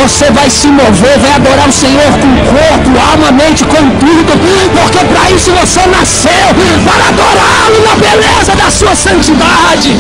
você vai se mover, vai adorar o Senhor com corpo, alma, mente, com tudo, porque para isso você nasceu, para adorá-lo na beleza da sua santidade.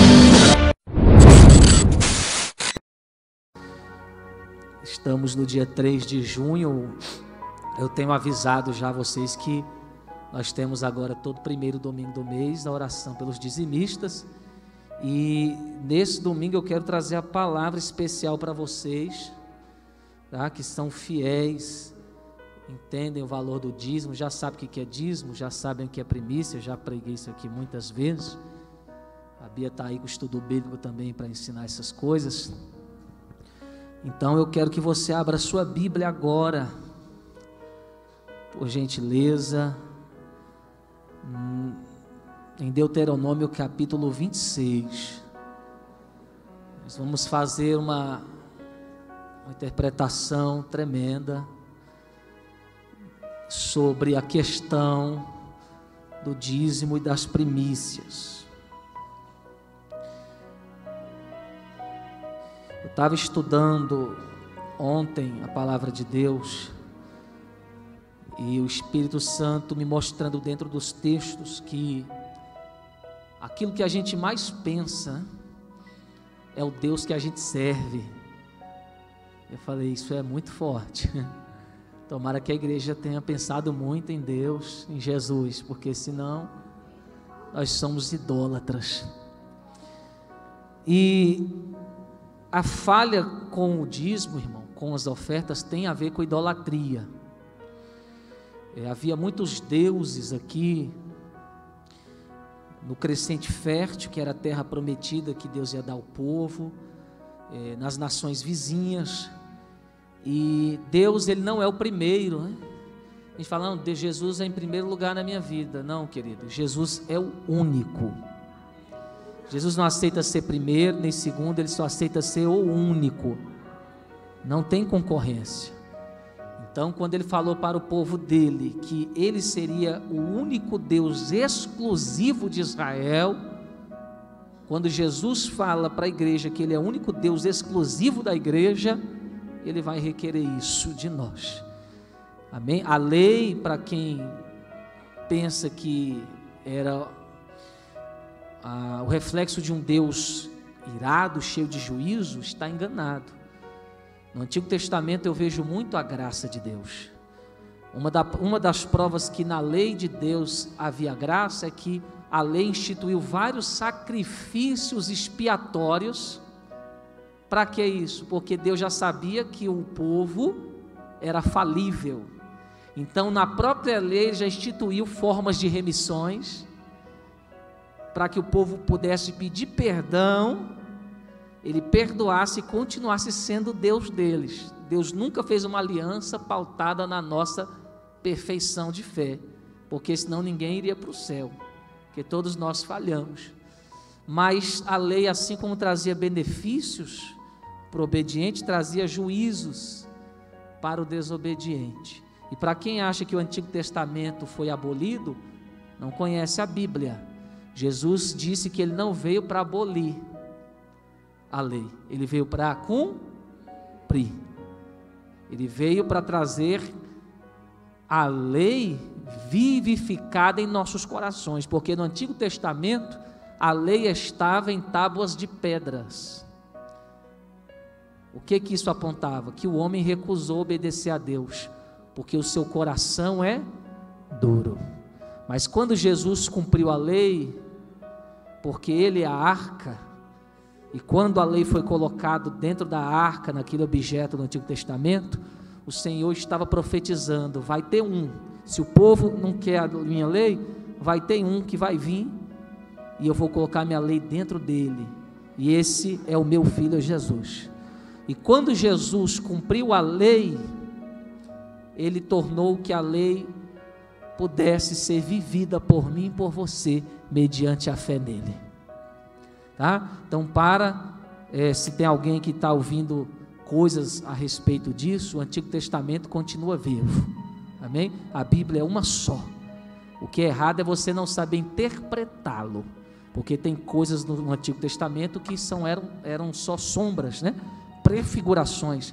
Estamos no dia 3 de junho, eu tenho avisado já vocês que nós temos agora todo primeiro domingo do mês a oração pelos dizimistas, e nesse domingo eu quero trazer a palavra especial para vocês, tá? Que são fiéis, entendem o valor do dízimo, já sabem o que é dízimo, já sabem o que é primícia, já preguei isso aqui muitas vezes. A Bia está aí com o estudo bíblico também para ensinar essas coisas. Então eu quero que você abra a sua Bíblia agora, por gentileza, em Deuteronômio capítulo 26. Nós vamos fazer uma interpretação tremenda sobre a questão do dízimo e das primícias. Eu estava estudando ontem a palavra de Deus e o Espírito Santo me mostrando dentro dos textos que aquilo que a gente mais pensa é o Deus que a gente serve. Eu falei, isso é muito forte. Tomara que a igreja tenha pensado muito em Deus, em Jesus, porque senão nós somos idólatras. E a falha com o dízimo, irmão, com as ofertas, tem a ver com idolatria. Havia muitos deuses aqui no Crescente Fértil, que era a terra prometida que Deus ia dar ao povo, nas nações vizinhas. E Deus, Ele não é o primeiro, né? A gente fala, não, Jesus é em primeiro lugar na minha vida. Não, querido, Jesus é o único. Jesus não aceita ser primeiro, nem segundo, Ele só aceita ser o único. Não tem concorrência. Então, quando Ele falou para o povo dele que Ele seria o único Deus exclusivo de Israel, quando Jesus fala para a igreja que Ele é o único Deus exclusivo da igreja, Ele vai requerer isso de nós. Amém? A lei, para quem pensa que era o reflexo de um Deus irado, cheio de juízo, está enganado. No Antigo Testamento eu vejo muito a graça de Deus. Uma das provas que na lei de Deus havia graça é que a lei instituiu vários sacrifícios expiatórios. Para que isso? Porque Deus já sabia que o povo era falível. Então na própria lei Ele já instituiu formas de remissões, para que o povo pudesse pedir perdão, Ele perdoasse e continuasse sendo Deus deles. Deus nunca fez uma aliança pautada na nossa perfeição de fé, porque senão ninguém iria para o céu, porque todos nós falhamos. Mas a lei, assim como trazia benefícios para o obediente, trazia juízos para o desobediente. E para quem acha que o Antigo Testamento foi abolido, não conhece a Bíblia. Jesus disse que Ele não veio para abolir a lei, Ele veio para cumprir. Ele veio para trazer a lei vivificada em nossos corações, porque no Antigo Testamento a lei estava em tábuas de pedras. O que isso apontava? Que o homem recusou obedecer a Deus, porque o seu coração é duro. Mas quando Jesus cumpriu a lei, porque Ele é a arca, e quando a lei foi colocada dentro da arca, naquele objeto do Antigo Testamento, o Senhor estava profetizando, vai ter um, se o povo não quer a minha lei, vai ter um que vai vir, e eu vou colocar minha lei dentro dele, e esse é o meu filho Jesus. E quando Jesus cumpriu a lei, Ele tornou que a lei pudesse ser vivida por mim e por você, mediante a fé nele. Tá? Então se tem alguém que está ouvindo coisas a respeito disso, o Antigo Testamento continua vivo. Amém? A Bíblia é uma só. O que é errado é você não saber interpretá-lo, porque tem coisas no Antigo Testamento que eram só sombras, né? Prefigurações,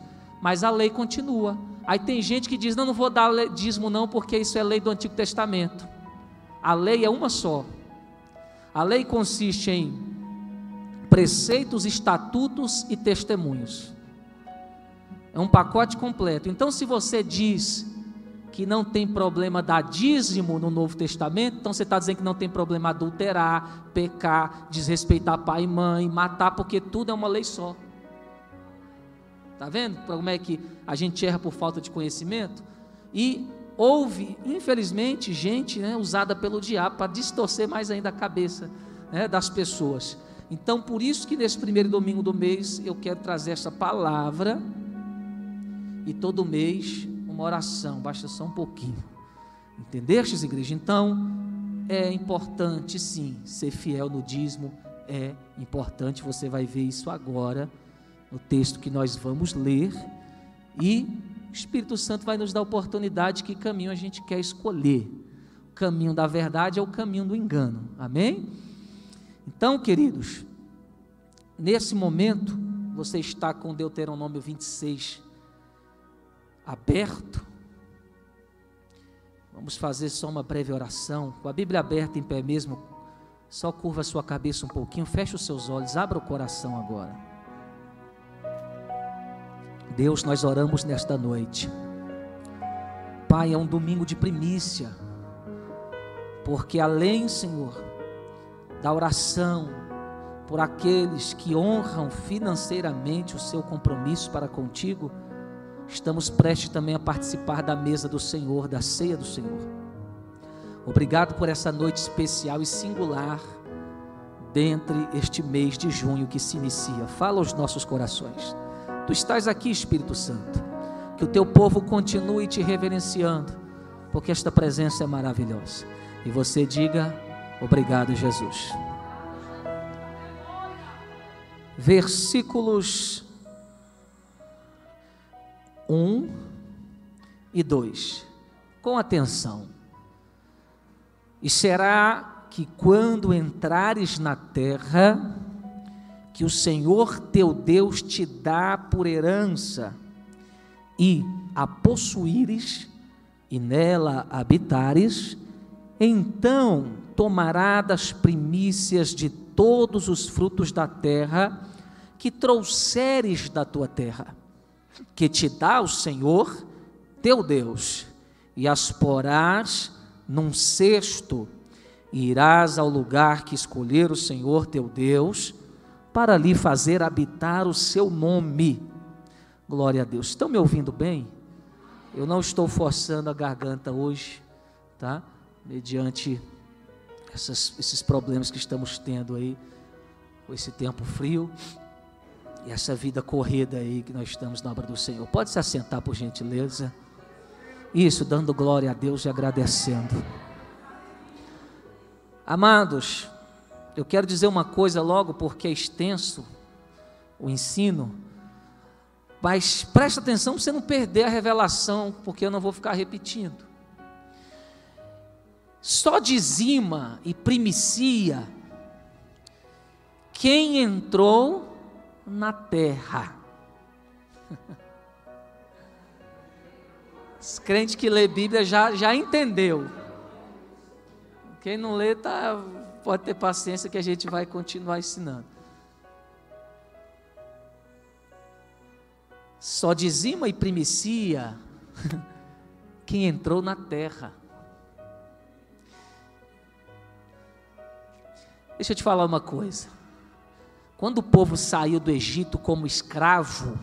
mas a lei continua. Aí tem gente que diz, não vou dar dízimo não, porque isso é lei do Antigo Testamento. A lei é uma só. A lei consiste em preceitos, estatutos e testemunhos. É um pacote completo. Então, se você diz que não tem problema dar dízimo no Novo Testamento, então você está dizendo que não tem problema adulterar, pecar, desrespeitar pai e mãe, matar, porque tudo é uma lei só. Está vendo como é que a gente erra por falta de conhecimento? E houve, infelizmente, gente, usada pelo diabo para distorcer mais ainda a cabeça, das pessoas. Então, por isso que nesse primeiro domingo do mês, eu quero trazer essa palavra, e todo mês uma oração, basta só um pouquinho. Entendestes, igreja? Então, é importante sim, ser fiel no dízimo, é importante, você vai ver isso agora, no texto que nós vamos ler, e o Espírito Santo vai nos dar a oportunidade de que caminho a gente quer escolher. O caminho da verdade é o caminho do engano, amém? Então, queridos, nesse momento, você está com Deuteronômio 26 aberto. Vamos fazer só uma breve oração, com a Bíblia aberta em pé mesmo, só curva a sua cabeça um pouquinho, fecha os seus olhos, abra o coração agora. Deus, nós oramos nesta noite. Pai, é um domingo de primícia, porque além, Senhor, da oração por aqueles que honram financeiramente o seu compromisso para contigo, estamos prestes também a participar da mesa do Senhor, da ceia do Senhor. Obrigado por essa noite especial e singular, dentre este mês de junho que se inicia. Fala aos nossos corações. Tu estás aqui, Espírito Santo, que o teu povo continue te reverenciando, porque esta presença é maravilhosa. E você diga, obrigado, Jesus. Versículos 1 e 2, com atenção. E será que quando entrares na terra, que o Senhor teu Deus te dá por herança, e a possuíres, e nela habitares, então tomará das primícias de todos os frutos da terra, que trouxeres da tua terra, que te dá o Senhor teu Deus, e as porás num cesto, e irás ao lugar que escolher o Senhor teu Deus, para lhe fazer habitar o seu nome. Glória a Deus. Estão me ouvindo bem? Eu não estou forçando a garganta hoje, tá? Mediante esses problemas que estamos tendo aí, com esse tempo frio, e essa vida corrida aí que nós estamos na obra do Senhor. Pode se assentar, por gentileza. Isso, dando glória a Deus e agradecendo. Amados, eu quero dizer uma coisa logo, porque é extenso o ensino, mas presta atenção para você não perder a revelação, porque eu não vou ficar repetindo. Só dizima e primicia quem entrou na terra. Os crentes que lê Bíblia já entendeu. Quem não lê pode ter paciência, que a gente vai continuar ensinando. Só dizima e primicia quem entrou na terra. Deixa eu te falar uma coisa. Quando o povo saiu do Egito como escravo,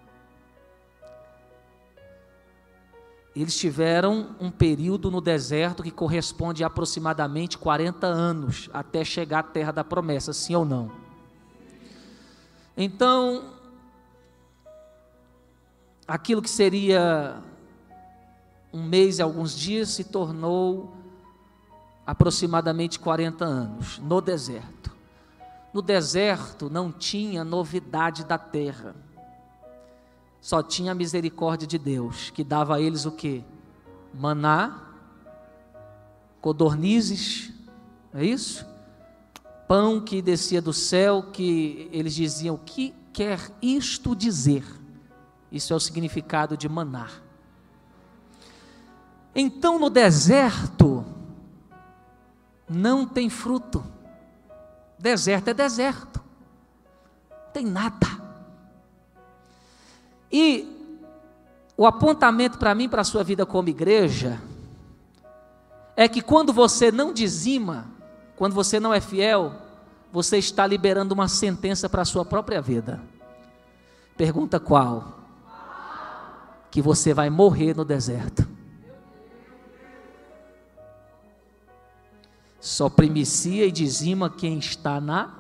eles tiveram um período no deserto que corresponde a aproximadamente 40 anos, até chegar à terra da promessa, sim ou não? Então, aquilo que seria um mês e alguns dias, se tornou aproximadamente 40 anos, no deserto. No deserto não tinha novidade da terra, só tinha a misericórdia de Deus, que dava a eles o quê? Maná, codornizes, não é isso? Pão que descia do céu, que eles diziam, o que quer isto dizer? Isso é o significado de maná. Então no deserto não tem fruto. Deserto é deserto. Não tem nada. E o apontamento para mim, para a sua vida como igreja, é que quando você não dizima, quando você não é fiel, você está liberando uma sentença para a sua própria vida. Pergunta qual? Que você vai morrer no deserto. Só primicia e dizima quem está na...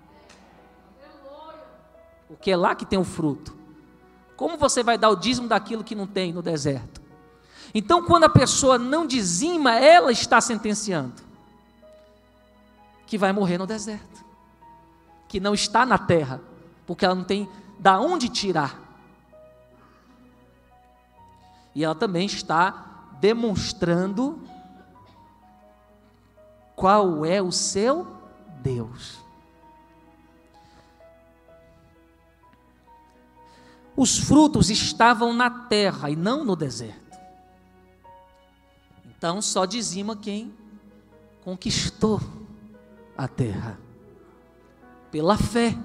Porque é lá que tem o fruto. Como você vai dar o dízimo daquilo que não tem no deserto? Então, quando a pessoa não dizima, ela está sentenciando que vai morrer no deserto, que não está na terra, porque ela não tem da onde tirar. E ela também está demonstrando qual é o seu Deus. Os frutos estavam na terra e não no deserto. Então só dizima quem conquistou a terra pela fé.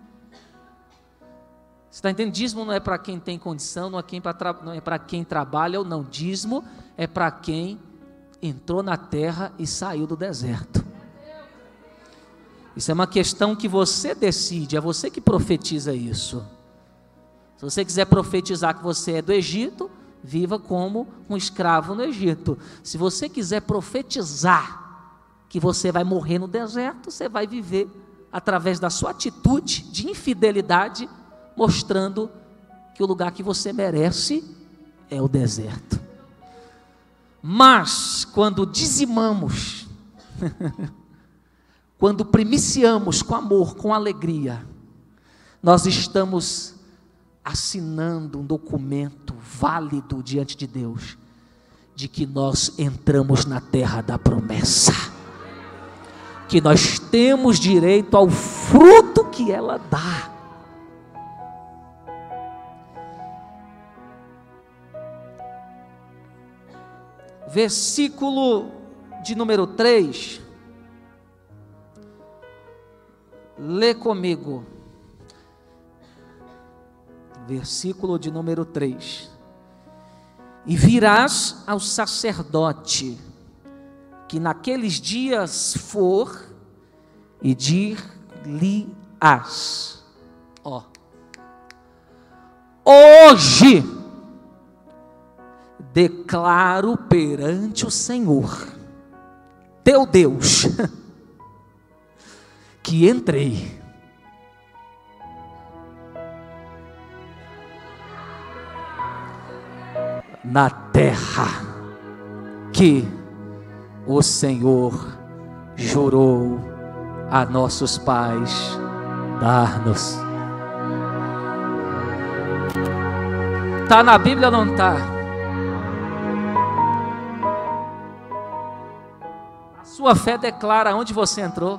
Você está entendendo? Dízimo não é para quem tem condição, não é para quem trabalha ou não. Dízimo é para quem entrou na terra e saiu do deserto. Isso é uma questão que você decide, é você que profetiza isso. Se você quiser profetizar que você é do Egito, viva como um escravo no Egito. Se você quiser profetizar que você vai morrer no deserto, você vai viver através da sua atitude de infidelidade, mostrando que o lugar que você merece é o deserto. Mas quando dizimamos, quando primiciamos com amor, com alegria, nós estamos assinando um documento válido diante de Deus, de que nós entramos na terra da promessa, que nós temos direito ao fruto que ela dá. Versículo de número 3, lê comigo. Versículo de número 3: E virás ao sacerdote que naqueles dias for, e dir-lhe-ás: hoje declaro perante o Senhor teu Deus que entrei na terra que o Senhor jurou a nossos pais dar-nos. Está na Bíblia ou não está? A sua fé declara onde você entrou.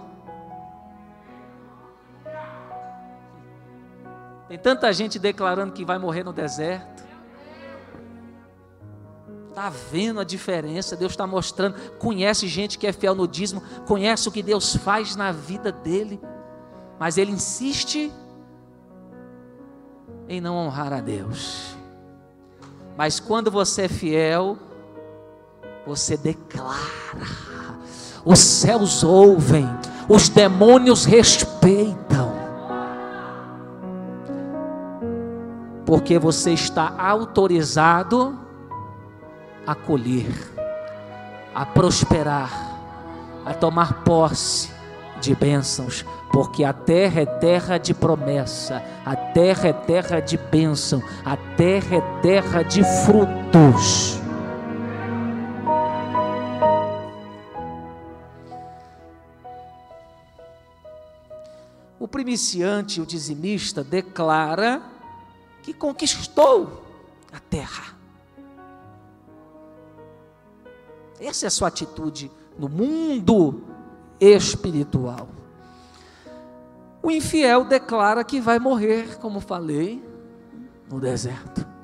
Tem tanta gente declarando que vai morrer no deserto. Está vendo a diferença? Deus está mostrando. Conhece gente que é fiel no dízimo, conhece o que Deus faz na vida dele, mas ele insiste em não honrar a Deus. Mas quando você é fiel, você declara, os céus ouvem, os demônios respeitam, porque você está autorizado a colher, a prosperar, a tomar posse de bênçãos, porque a terra é terra de promessa, a terra é terra de bênção, a terra é terra de frutos. O primiciante, o dizimista, declara que conquistou a terra. Essa é a sua atitude no mundo espiritual. O infiel declara que vai morrer, como falei, no deserto.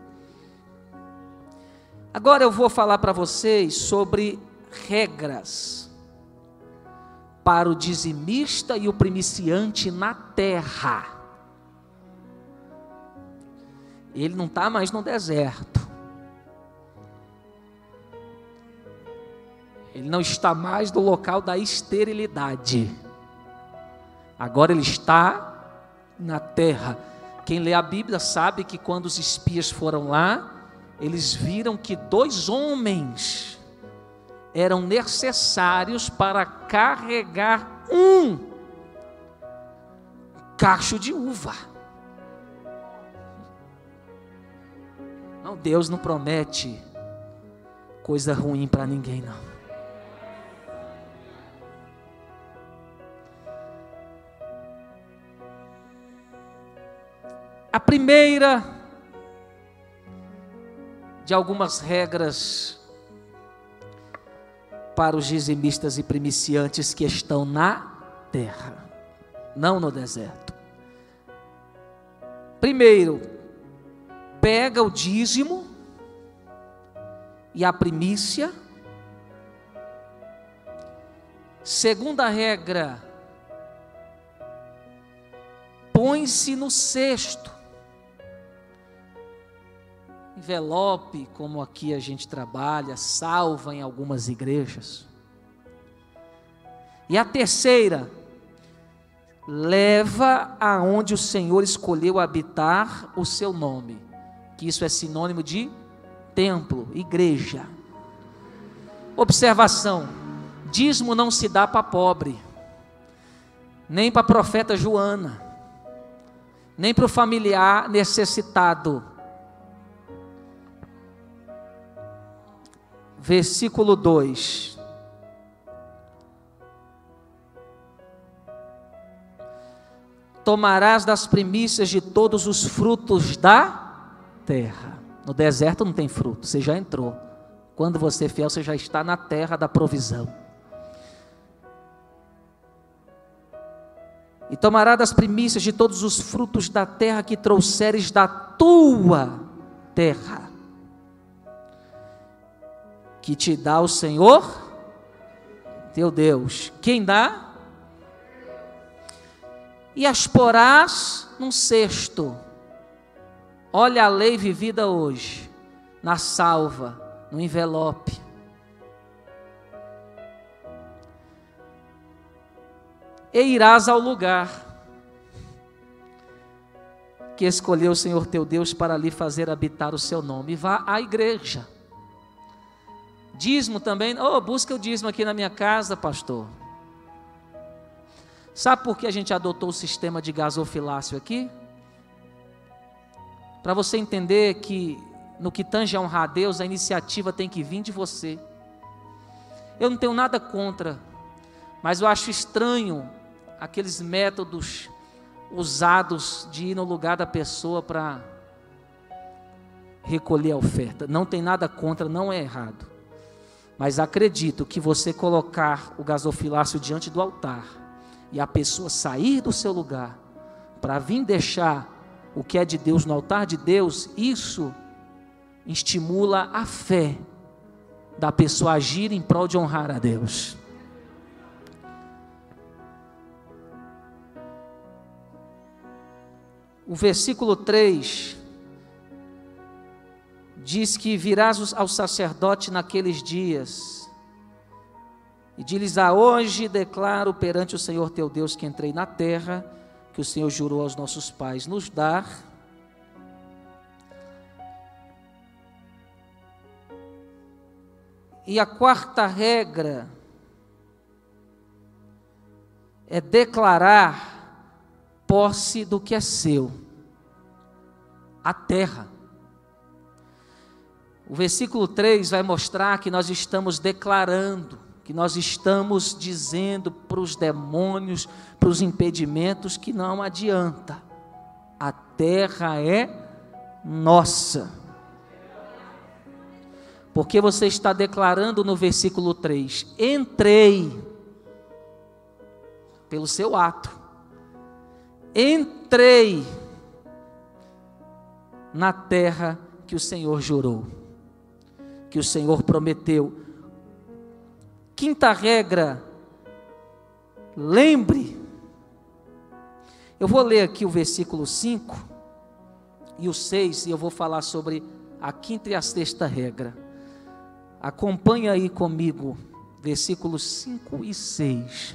Agora eu vou falar para vocês sobre regras para o dizimista e o primiciante na terra. Ele não está mais no deserto. Ele não está mais no local da esterilidade. Agora ele está na terra. Quem lê a Bíblia sabe que quando os espias foram lá, eles viram que 2 homens eram necessários para carregar um cacho de uva. Não, Deus não promete coisa ruim para ninguém, não. A primeira de algumas regras para os dizimistas e primiciantes que estão na terra, não no deserto. Primeiro, pega o dízimo e a primícia. Segunda regra, põe-se no cesto. Envelope, como aqui a gente trabalha, salva em algumas igrejas. E a terceira, leva aonde o Senhor escolheu habitar o seu nome, que isso é sinônimo de templo, igreja. Observação: dízimo não se dá para pobre, nem para a profeta Joana, nem para o familiar necessitado. Versículo 2. Tomarás das primícias de todos os frutos da terra. No deserto não tem fruto, você já entrou. Quando você é fiel, você já está na terra da provisão. E tomarás das primícias de todos os frutos da terra que trouxeres da tua terra, que te dá o Senhor teu Deus. Quem dá? E as porás num cesto. Olha a lei vivida hoje, na salva, no envelope. E irás ao lugar que escolheu o Senhor teu Deus para ali fazer habitar o seu nome. E vá à igreja. Dízimo também. Busca o dízimo aqui na minha casa, pastor. Sabe por que a gente adotou o sistema de gasofilácio aqui? Para você entender que no que tange a honrar a Deus, a iniciativa tem que vir de você. Eu não tenho nada contra, mas eu acho estranho aqueles métodos usados de ir no lugar da pessoa para recolher a oferta. Não tem nada contra, não é errado. Mas acredito que você colocar o gasofilácio diante do altar e a pessoa sair do seu lugar para vir deixar o que é de Deus no altar de Deus, isso estimula a fé da pessoa agir em prol de honrar a Deus. O versículo 3 diz que virás ao sacerdote naqueles dias e diz-lhes: hoje declaro perante o Senhor teu Deus que entrei na terra, que o Senhor jurou aos nossos pais nos dar. E a quarta regra é declarar posse do que é seu, a terra. O versículo 3 vai mostrar que nós estamos declarando, que nós estamos dizendo para os demônios, para os impedimentos, que não adianta, a terra é nossa. Porque você está declarando no versículo 3: entrei, pelo seu ato, entrei na terra que o Senhor jurou. que o Senhor prometeu. Quinta regra, lembre. Eu vou ler aqui o versículo 5 e o 6, e eu vou falar sobre a quinta e a sexta regra. Acompanha aí comigo, versículos 5 e 6.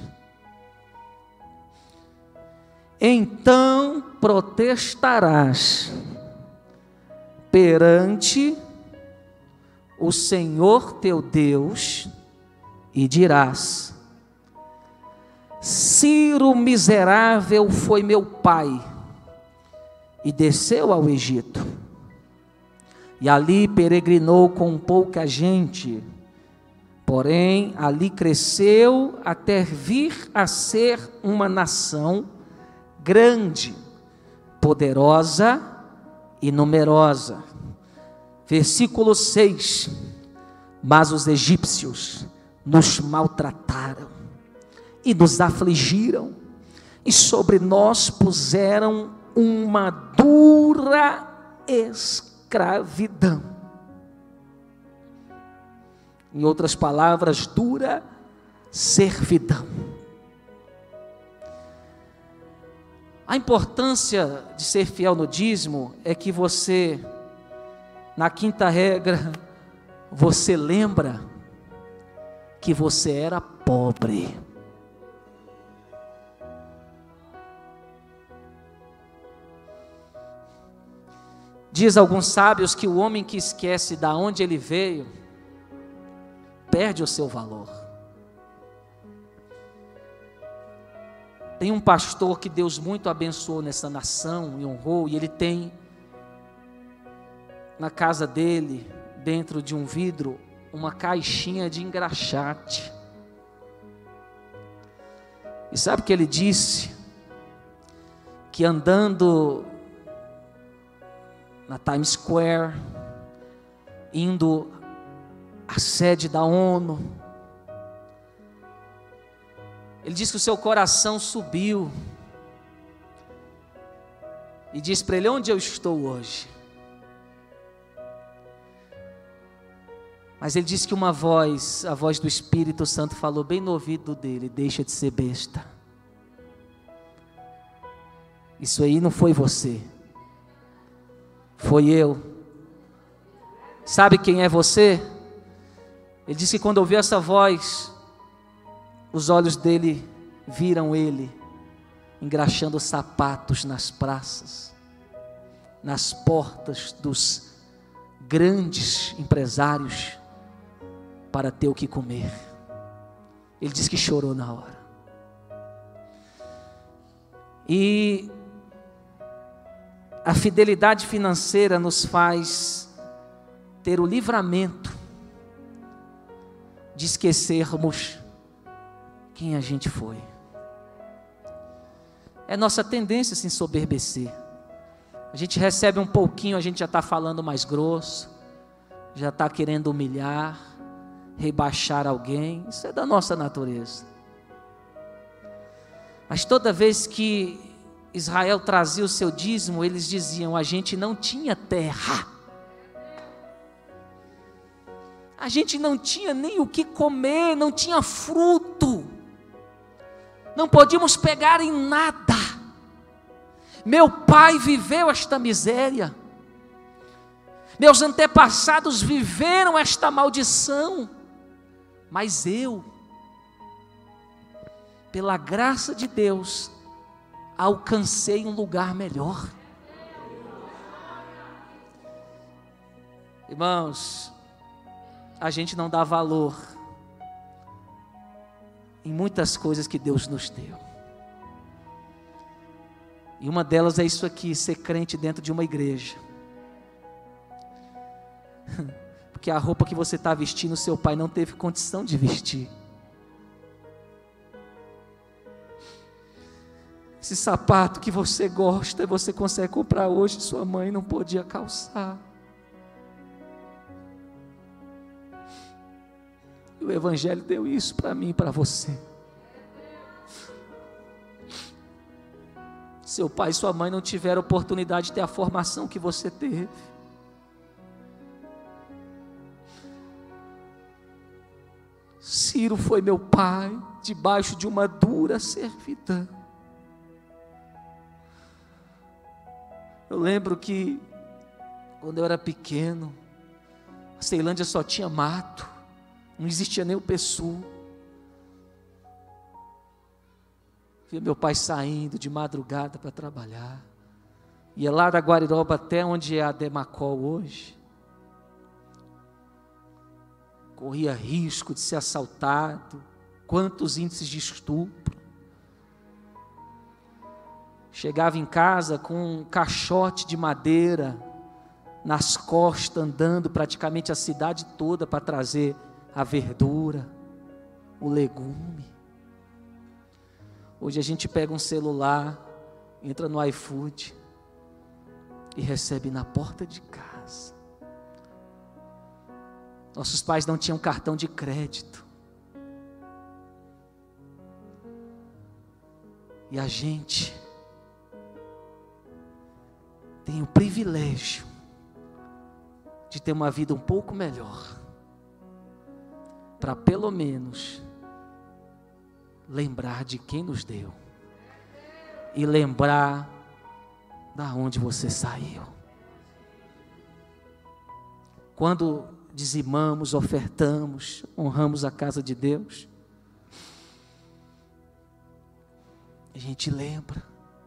Então protestarás perante o Senhor teu Deus e dirás: Ciro miserável foi meu pai e desceu ao Egito, e ali peregrinou com pouca gente, porém ali cresceu até vir a ser uma nação grande, poderosa e numerosa. Versículo 6: Mas os egípcios nos maltrataram e nos afligiram, e sobre nós puseram uma dura escravidão. Em outras palavras, dura servidão. A importância de ser fiel no dízimo é que você, na quinta regra, você lembra que você era pobre. Diz alguns sábios que o homem que esquece de onde ele veio, perde o seu valor. Tem um pastor que Deus muito abençoou nessa nação e honrou, e ele tem na casa dele, dentro de um vidro, uma caixinha de engraxate. E sabe o que ele disse? Que andando na Times Square, indo à sede da ONU, ele disse que o seu coração subiu e disse para ele: onde eu estou hoje? Mas ele disse que uma voz, a voz do Espírito Santo, falou bem no ouvido dele: deixa de ser besta. Isso aí não foi você, foi eu. Sabe quem é você? Ele disse que quando ouviu essa voz, os olhos dele viram ele engraxando sapatos nas praças, nas portas dos grandes empresários, para ter o que comer. Ele disse que chorou na hora. E a fidelidade financeira nos faz ter o livramento de esquecermos quem a gente foi. É nossa tendência se ensoberbecer. A gente recebe um pouquinho, a gente já está falando mais grosso, já está querendo humilhar, rebaixar alguém. Isso é da nossa natureza. Mas toda vez que Israel trazia o seu dízimo, eles diziam: a gente não tinha terra, a gente não tinha nem o que comer, não tinha fruto, não podíamos pegar em nada. Meu pai viveu esta miséria, meus antepassados viveram esta maldição, mas eu, pela graça de Deus, alcancei um lugar melhor. Irmãos, a gente não dá valor em muitas coisas que Deus nos deu. E uma delas é isso aqui: ser crente dentro de uma igreja. Porque a roupa que você está vestindo, seu pai não teve condição de vestir. Esse sapato que você gosta, você consegue comprar hoje, sua mãe não podia calçar. E o Evangelho deu isso para mim e para você. Seu pai e sua mãe não tiveram oportunidade de ter a formação que você teve. Ciro foi meu pai, debaixo de uma dura servidão. Eu lembro que, quando eu era pequeno, a Ceilândia só tinha mato, não existia nem o PSU. Via meu pai saindo de madrugada para trabalhar, ia lá da Guariroba até onde é a Demacol hoje, corria risco de ser assaltado, quantos índices de estupro. Chegava em casa com um caixote de madeira nas costas, andando praticamente a cidade toda para trazer a verdura, o legume. Hoje a gente pega um celular, entra no iFood e recebe na porta de casa. Nossos pais não tinham cartão de crédito. E a gente tem o privilégio de ter uma vida um pouco melhor, para pelo menos lembrar de quem nos deu e lembrar da onde você saiu. Quando dizimamos, ofertamos, honramos a casa de Deus, a gente lembra.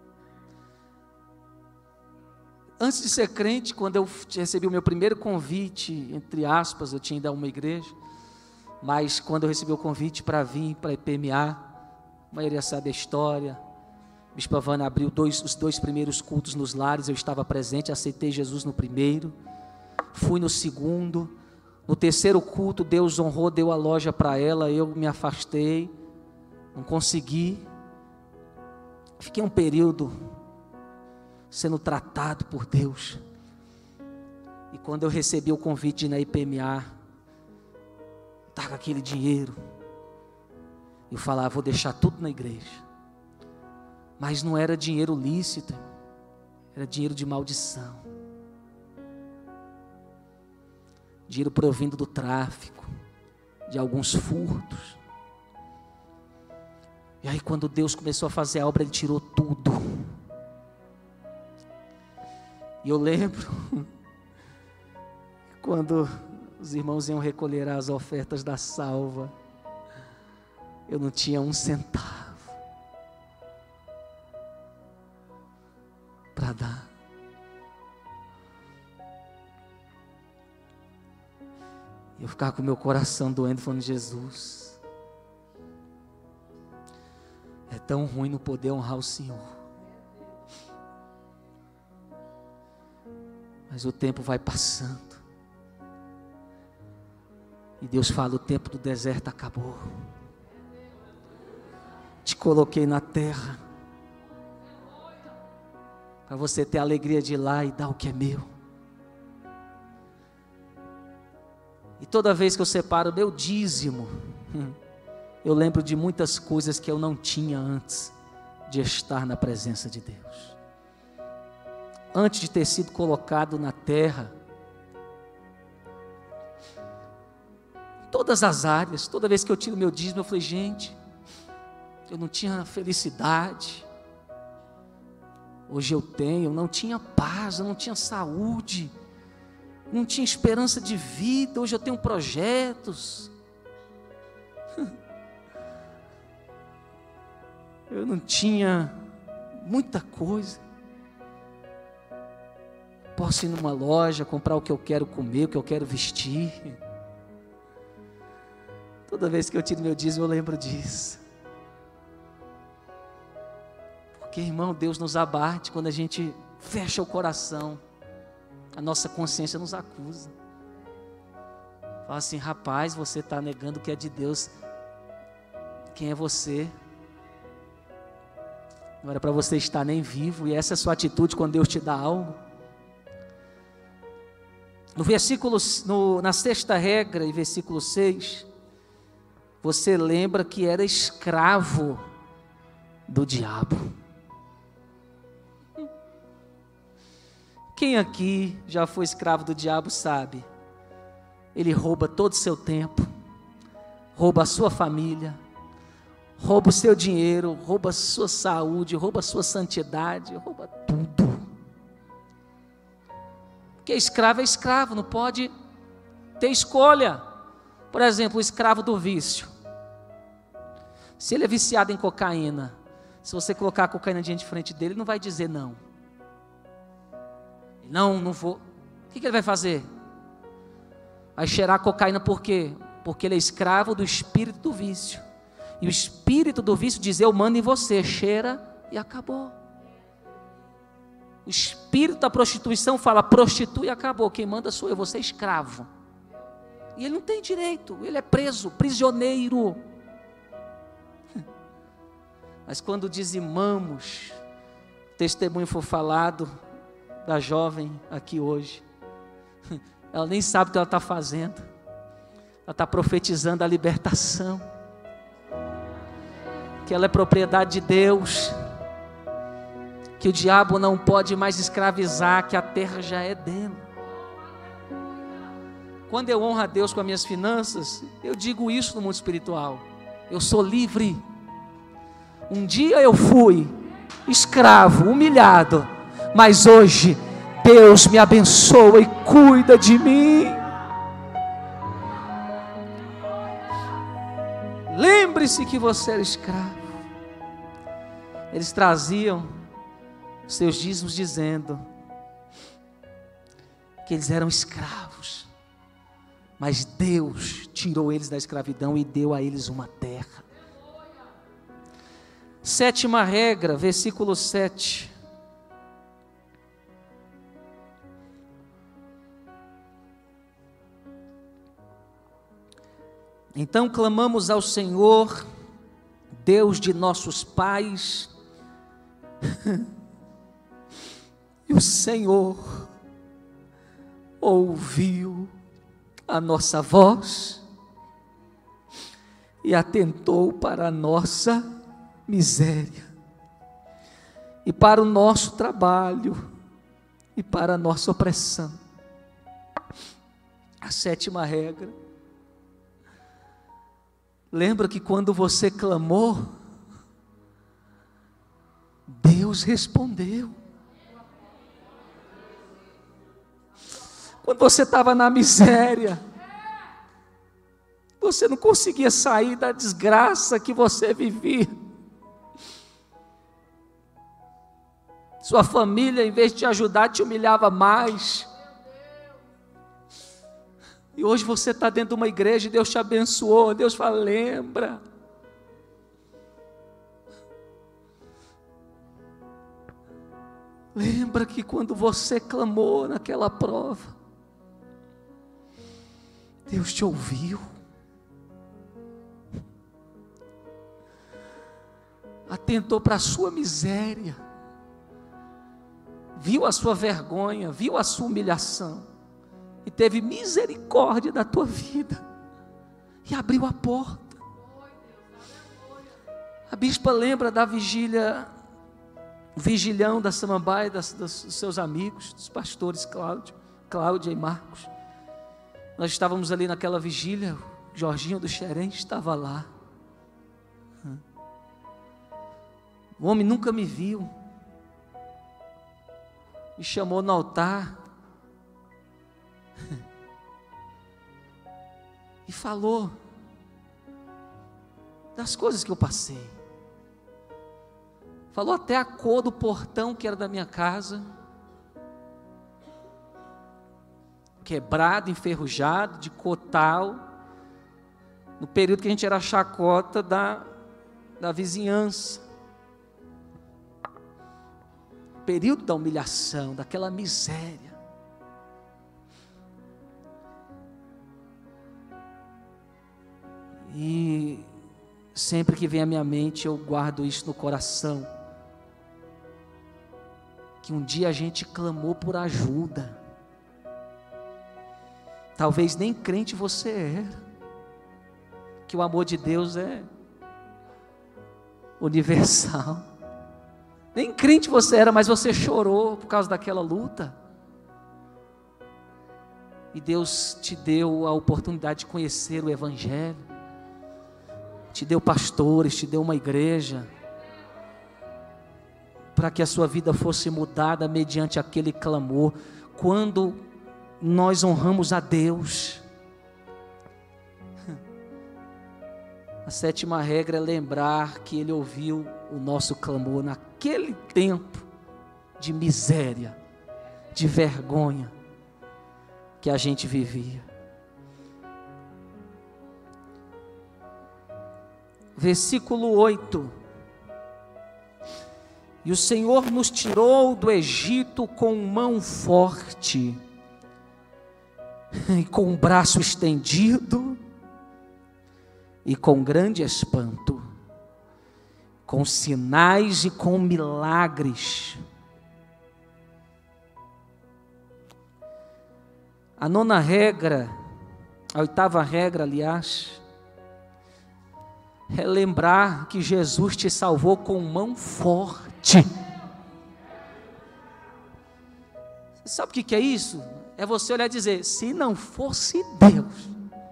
Antes de ser crente, quando eu recebi o meu primeiro convite, entre aspas, eu tinha ido a uma igreja, mas quando eu recebi o convite para vir para a IPMA, a maioria sabe a história, a Bispa Vânia abriu os dois primeiros cultos nos lares, eu estava presente, aceitei Jesus no primeiro, fui no segundo, no terceiro culto Deus honrou, deu a loja para ela, eu me afastei, não consegui, fiquei um período sendo tratado por Deus, e quando eu recebi o convite de ir na IPMA, estava com aquele dinheiro, eu falava, vou deixar tudo na igreja, mas não era dinheiro lícito, era dinheiro de maldição, dinheiro provindo do tráfico, de alguns furtos. E aí quando Deus começou a fazer a obra, Ele tirou tudo. E eu lembro, quando os irmãos iam recolher as ofertas da salva, eu não tinha um centavo para dar. Eu ficava com meu coração doendo, falando, Jesus, é tão ruim não poder honrar o Senhor. Mas o tempo vai passando. E Deus fala, o tempo do deserto acabou. Te coloquei na terra para você ter a alegria de ir lá e dar o que é meu. E toda vez que eu separo o meu dízimo, eu lembro de muitas coisas que eu não tinha antes de estar na presença de Deus. Antes de ter sido colocado na terra, todas as áreas, toda vez que eu tiro meu dízimo, eu falei, gente, eu não tinha felicidade, hoje eu tenho, eu não tinha paz, eu não tinha saúde, não tinha esperança de vida, hoje eu tenho projetos, eu não tinha muita coisa, posso ir numa loja, comprar o que eu quero comer, o que eu quero vestir. Toda vez que eu tiro meu dízimo, eu lembro disso. Porque, irmão, Deus nos abate quando a gente fecha o coração. A nossa consciência nos acusa. Fala assim, rapaz, você está negando o que é de Deus. Quem é você? Não era para você estar nem vivo. E essa é a sua atitude quando Deus te dá algo. No versículo, na sexta regra, e versículo 6, você lembra que era escravo do diabo. Quem aqui já foi escravo do diabo sabe, ele rouba todo o seu tempo, rouba a sua família, rouba o seu dinheiro, rouba a sua saúde, rouba a sua santidade, rouba tudo. Porque escravo é escravo, não pode ter escolha. Por exemplo, o escravo do vício. Se ele é viciado em cocaína, se você colocar a cocaína diante de frente dele, ele não vai dizer não. Não vou. O que ele vai fazer? Vai cheirar a cocaína por quê? Porque ele é escravo do espírito do vício. E o espírito do vício diz: eu mando em você, cheira e acabou. O espírito da prostituição fala: prostitui e acabou, quem manda sou eu, você é escravo. E ele não tem direito, ele é preso, prisioneiro. Mas quando dizimamos, o testemunho foi falado da jovem aqui hoje, ela nem sabe o que ela está fazendo, ela está profetizando a libertação, que ela é propriedade de Deus, que o diabo não pode mais escravizar, que a terra já é dele. Quando eu honro a Deus com as minhas finanças, eu digo isso no mundo espiritual: eu sou livre. Um dia eu fui escravo, humilhado, mas hoje Deus me abençoa e cuida de mim. Lembre-se que você era escravo. Eles traziam seus dízimos dizendo que eles eram escravos, mas Deus tirou eles da escravidão e deu a eles uma terra. Sétima regra, versículo 7. Então clamamos ao Senhor, Deus de nossos pais, e o Senhor ouviu a nossa voz e atentou para a nossa miséria e para o nosso trabalho e para a nossa opressão. A sétima regra: lembra que quando você clamou, Deus respondeu. Quando você estava na miséria, você não conseguia sair da desgraça que você vivia. Sua família, em vez de te ajudar, te humilhava mais. E hoje você está dentro de uma igreja e Deus te abençoou. Deus fala: lembra. Lembra que quando você clamou naquela prova, Deus te ouviu. Atentou para a sua miséria, viu a sua vergonha, viu a sua humilhação, e teve misericórdia da tua vida, e abriu a porta. A bispa lembra da vigília, o vigilhão da Samambaia, dos seus amigos, dos pastores Cláudia e Marcos. Nós estávamos ali naquela vigília, o Jorginho do Xerém estava lá. O homem nunca me viu, me chamou no altar e falou das coisas que eu passei. Falou até a cor do portão que era da minha casa, quebrado, enferrujado, de cotal, no período que a gente era chacota da vizinhança, período da humilhação, daquela miséria. E sempre que vem à minha mente, eu guardo isso no coração, que um dia a gente clamou por ajuda. Talvez nem crente você era, que o amor de Deus é universal. Nem crente você era, mas você chorou por causa daquela luta. E Deus te deu a oportunidade de conhecer o Evangelho, te deu pastores, te deu uma igreja, para que a sua vida fosse mudada mediante aquele clamor. Quando nós honramos a Deus, a 7ª regra é lembrar que Ele ouviu o nosso clamor naquele tempo de miséria, de vergonha que a gente vivia. Versículo 8: e o Senhor nos tirou do Egito com mão forte, e com o braço estendido, e com grande espanto, com sinais e com milagres. A 9ª regra, a 8ª regra, aliás, é lembrar que Jesus te salvou com mão forte. Você sabe o que é isso? É você olhar e dizer: se não fosse Deus,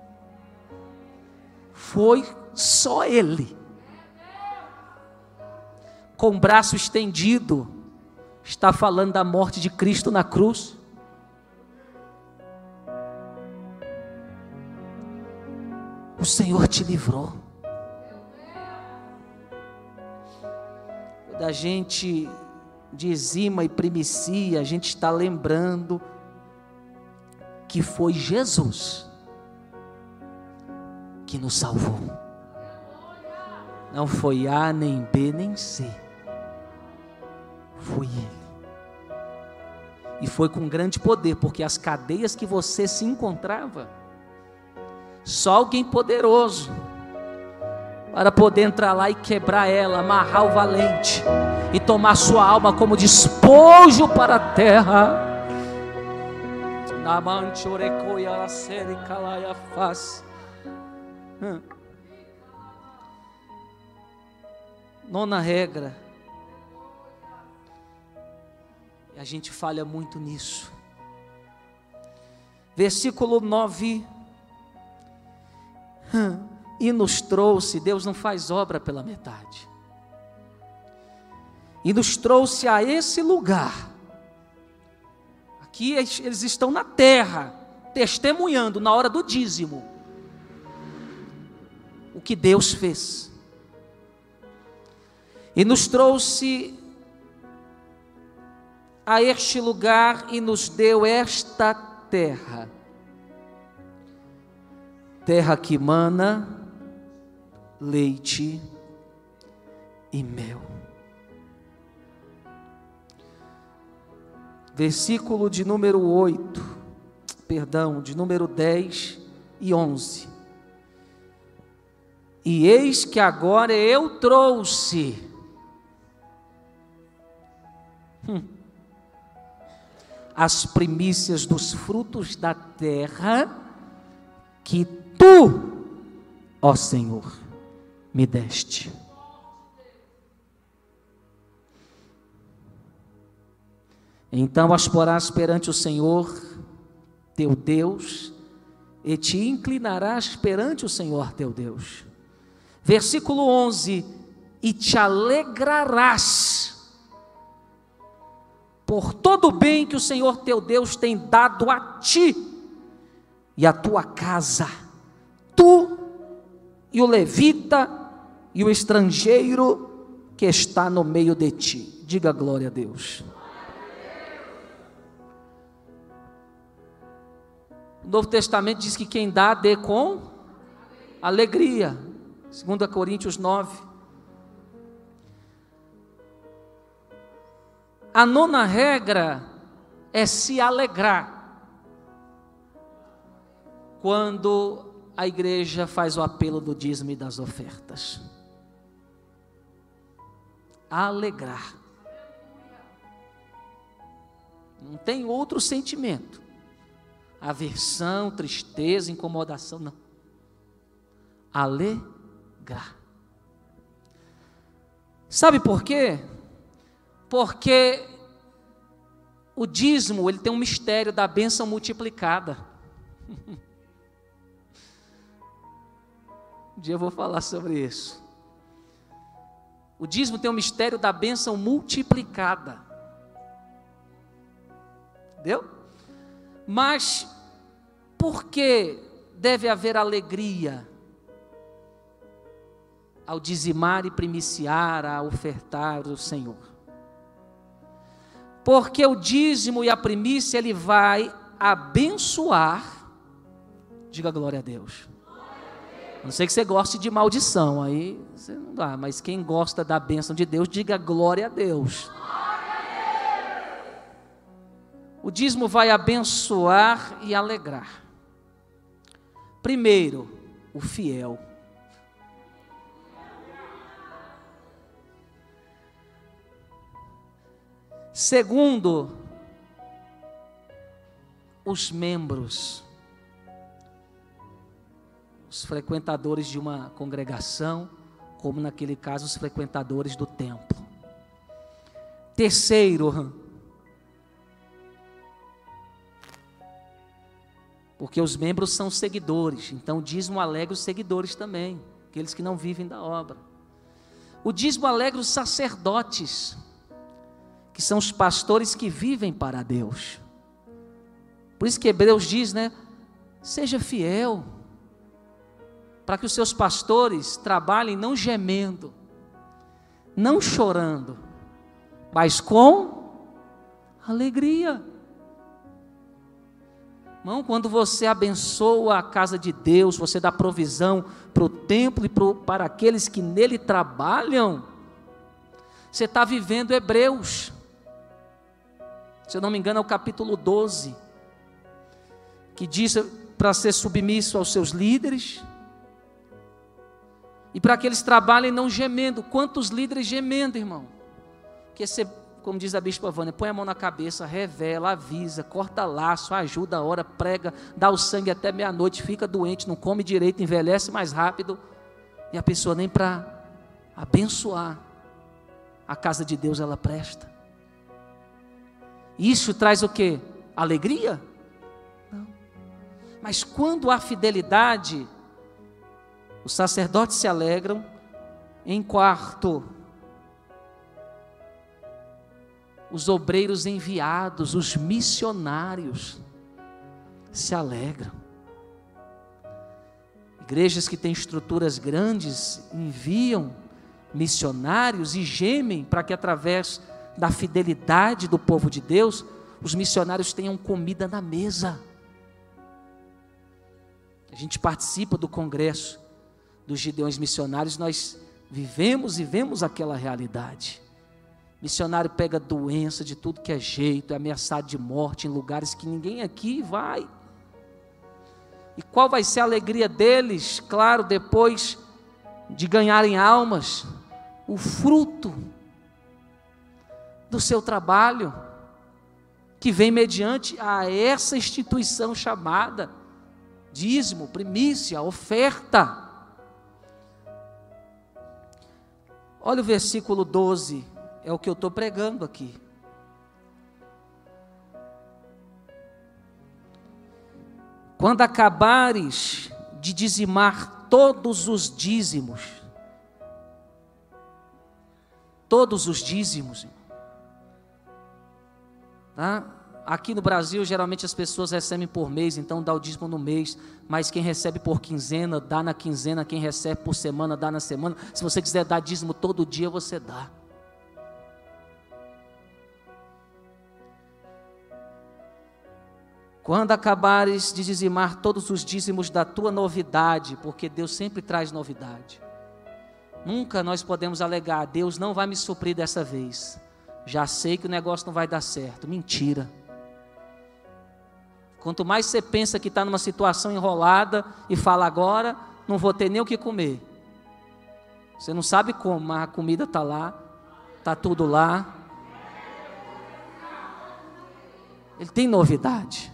foi só Ele. Com o braço estendido, está falando da morte de Cristo na cruz. O Senhor te livrou. Quando a gente dizima e primicia, a gente está lembrando que foi Jesus que nos salvou. Não foi A, nem B, nem C. Foi Ele. E foi com grande poder, porque as cadeias que você se encontrava, só alguém poderoso para poder entrar lá e quebrar ela, amarrar o valente e tomar sua alma como despojo para a terra. Nona regra, e a gente falha muito nisso. Versículo 9: e nos trouxe, Deus não faz obra pela metade, e nos trouxe a esse lugar. Aqui eles estão na terra, testemunhando na hora do dízimo o que Deus fez, e nos trouxe a este lugar e nos deu esta terra, terra que mana leite e mel. Versículo de número 10 e 11. E eis que agora eu trouxe as primícias dos frutos da terra que tu, ó Senhor, me deste. Então as porás perante o Senhor teu Deus, e te inclinarás perante o Senhor teu Deus. Versículo 11: e te alegrarás por todo o bem que o Senhor teu Deus tem dado a ti e a tua casa, tu e o levita e o estrangeiro que está no meio de ti. Diga glória a Deus. O Novo Testamento diz que quem dá, dê com alegria. 2 Coríntios 9. A nona regra é se alegrar quando a igreja faz o apelo do dízimo e das ofertas. Alegrar. Não tem outro sentimento. Aversão, tristeza, incomodação, não. Alegrar. Sabe por quê? Porque o dízimo, ele tem um mistério da bênção multiplicada. Um dia eu vou falar sobre isso. O dízimo tem o mistério da bênção multiplicada. Entendeu? Mas por que deve haver alegria ao dizimar e primiciar, a ofertar ao Senhor? Porque o dízimo e a primícia, ele vai abençoar. Diga glória a Deus. A não sei que você goste de maldição, aí você não dá, mas quem gosta da bênção de Deus, diga glória a Deus. O dízimo vai abençoar e alegrar. Primeiro, o fiel. Segundo, os membros, os frequentadores de uma congregação, como naquele caso os frequentadores do templo. Terceiro, porque os membros são seguidores, então o dízimo alegra os seguidores também, aqueles que não vivem da obra. O dízimo alegra os sacerdotes, que são os pastores que vivem para Deus. Por isso que Hebreus diz, né? Seja fiel, para que os seus pastores trabalhem não gemendo, não chorando, mas com alegria. Irmão, quando você abençoa a casa de Deus, você dá provisão para o templo e para aqueles que nele trabalham, você está vivendo Hebreus. Se eu não me engano, é o capítulo 12, que diz para ser submisso aos seus líderes, e para que eles trabalhem não gemendo. Quantos líderes gemendo, irmão? Que você, como diz a bispa Vânia, põe a mão na cabeça, revela, avisa, corta laço, ajuda, ora, prega, dá o sangue até meia-noite, fica doente, não come direito, envelhece mais rápido, e a pessoa nem para abençoar a casa de Deus ela presta. Isso traz o quê? Alegria? Não. Mas quando há fidelidade, os sacerdotes se alegram. Em quarto, os obreiros enviados, os missionários, se alegram. Igrejas que têm estruturas grandes enviam missionários e gemem para que através da fidelidade do povo de Deus, os missionários tenham comida na mesa. A gente participa do congresso dos Gideões Missionários, nós vivemos e vemos aquela realidade. Missionário pega doença de tudo que é jeito, é ameaçado de morte em lugares que ninguém aqui vai. E qual vai ser a alegria deles? Claro, depois de ganharem almas, o fruto do seu trabalho, que vem mediante a essa instituição chamada dízimo, primícia, oferta. Olha o versículo 12, é o que eu estou pregando aqui. Quando acabares de dizimar todos os dízimos, tá? Aqui no Brasil, geralmente as pessoas recebem por mês, então dá o dízimo no mês, mas quem recebe por quinzena, dá na quinzena, quem recebe por semana, dá na semana. Se você quiser dar dízimo todo dia, você dá. Quando acabares de dizimar todos os dízimos da tua novidade, porque Deus sempre traz novidade. Nunca nós podemos alegar, Deus não vai me suprir dessa vez. Já sei que o negócio não vai dar certo. Mentira. Quanto mais você pensa que está numa situação enrolada e fala agora, não vou ter nem o que comer. Você não sabe como, mas a comida está lá, está tudo lá. Ele tem novidade.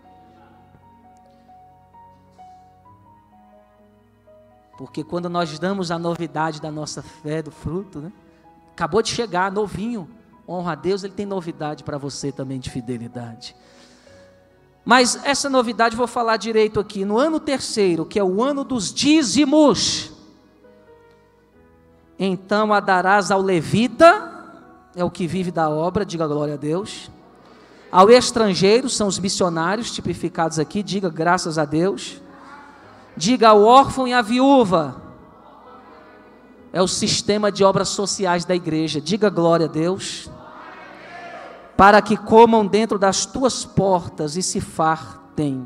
Porque quando nós damos a novidade da nossa fé, do fruto, né? Acabou de chegar, novinho, honra a Deus, Ele tem novidade para você também de fidelidade. Mas essa novidade, vou falar direito aqui, no ano terceiro, que é o ano dos dízimos, então a darás ao levita, é o que vive da obra, diga glória a Deus. Ao estrangeiro, são os missionários tipificados aqui, diga graças a Deus. Diga ao órfão e à viúva, é o sistema de obras sociais da igreja, diga glória a Deus. Para que comam dentro das tuas portas e se fartem.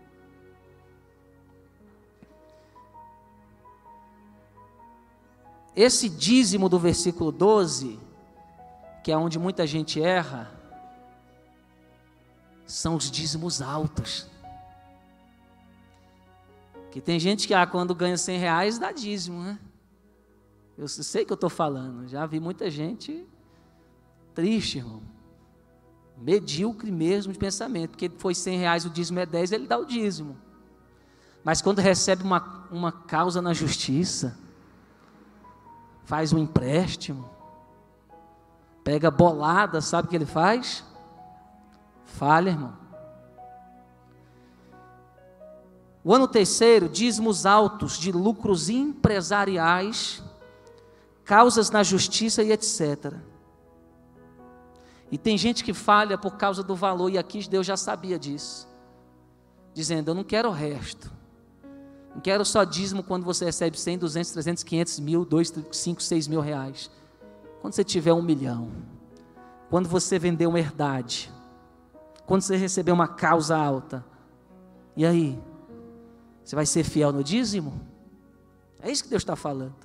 Esse dízimo do versículo 12, que é onde muita gente erra, são os dízimos altos. Que tem gente que quando ganha R$100 dá dízimo, né? Eu sei o que eu estou falando, já vi muita gente triste, irmão. Medíocre mesmo de pensamento, porque foi R$100, o dízimo é 10, ele dá o dízimo. Mas quando recebe uma causa na justiça, faz um empréstimo, pega bolada, sabe o que ele faz? Falha, irmão. O ano terceiro, dízimos altos de lucros empresariais, causas na justiça e etc. E tem gente que falha por causa do valor, e aqui Deus já sabia disso, dizendo, eu não quero o resto, não quero só dízimo quando você recebe 100, 200, 300, 500 mil, 2, 5, 6 mil reais, quando você tiver 1 milhão, quando você vender uma herdade, quando você receber uma causa alta, e aí, você vai ser fiel no dízimo? É isso que Deus está falando.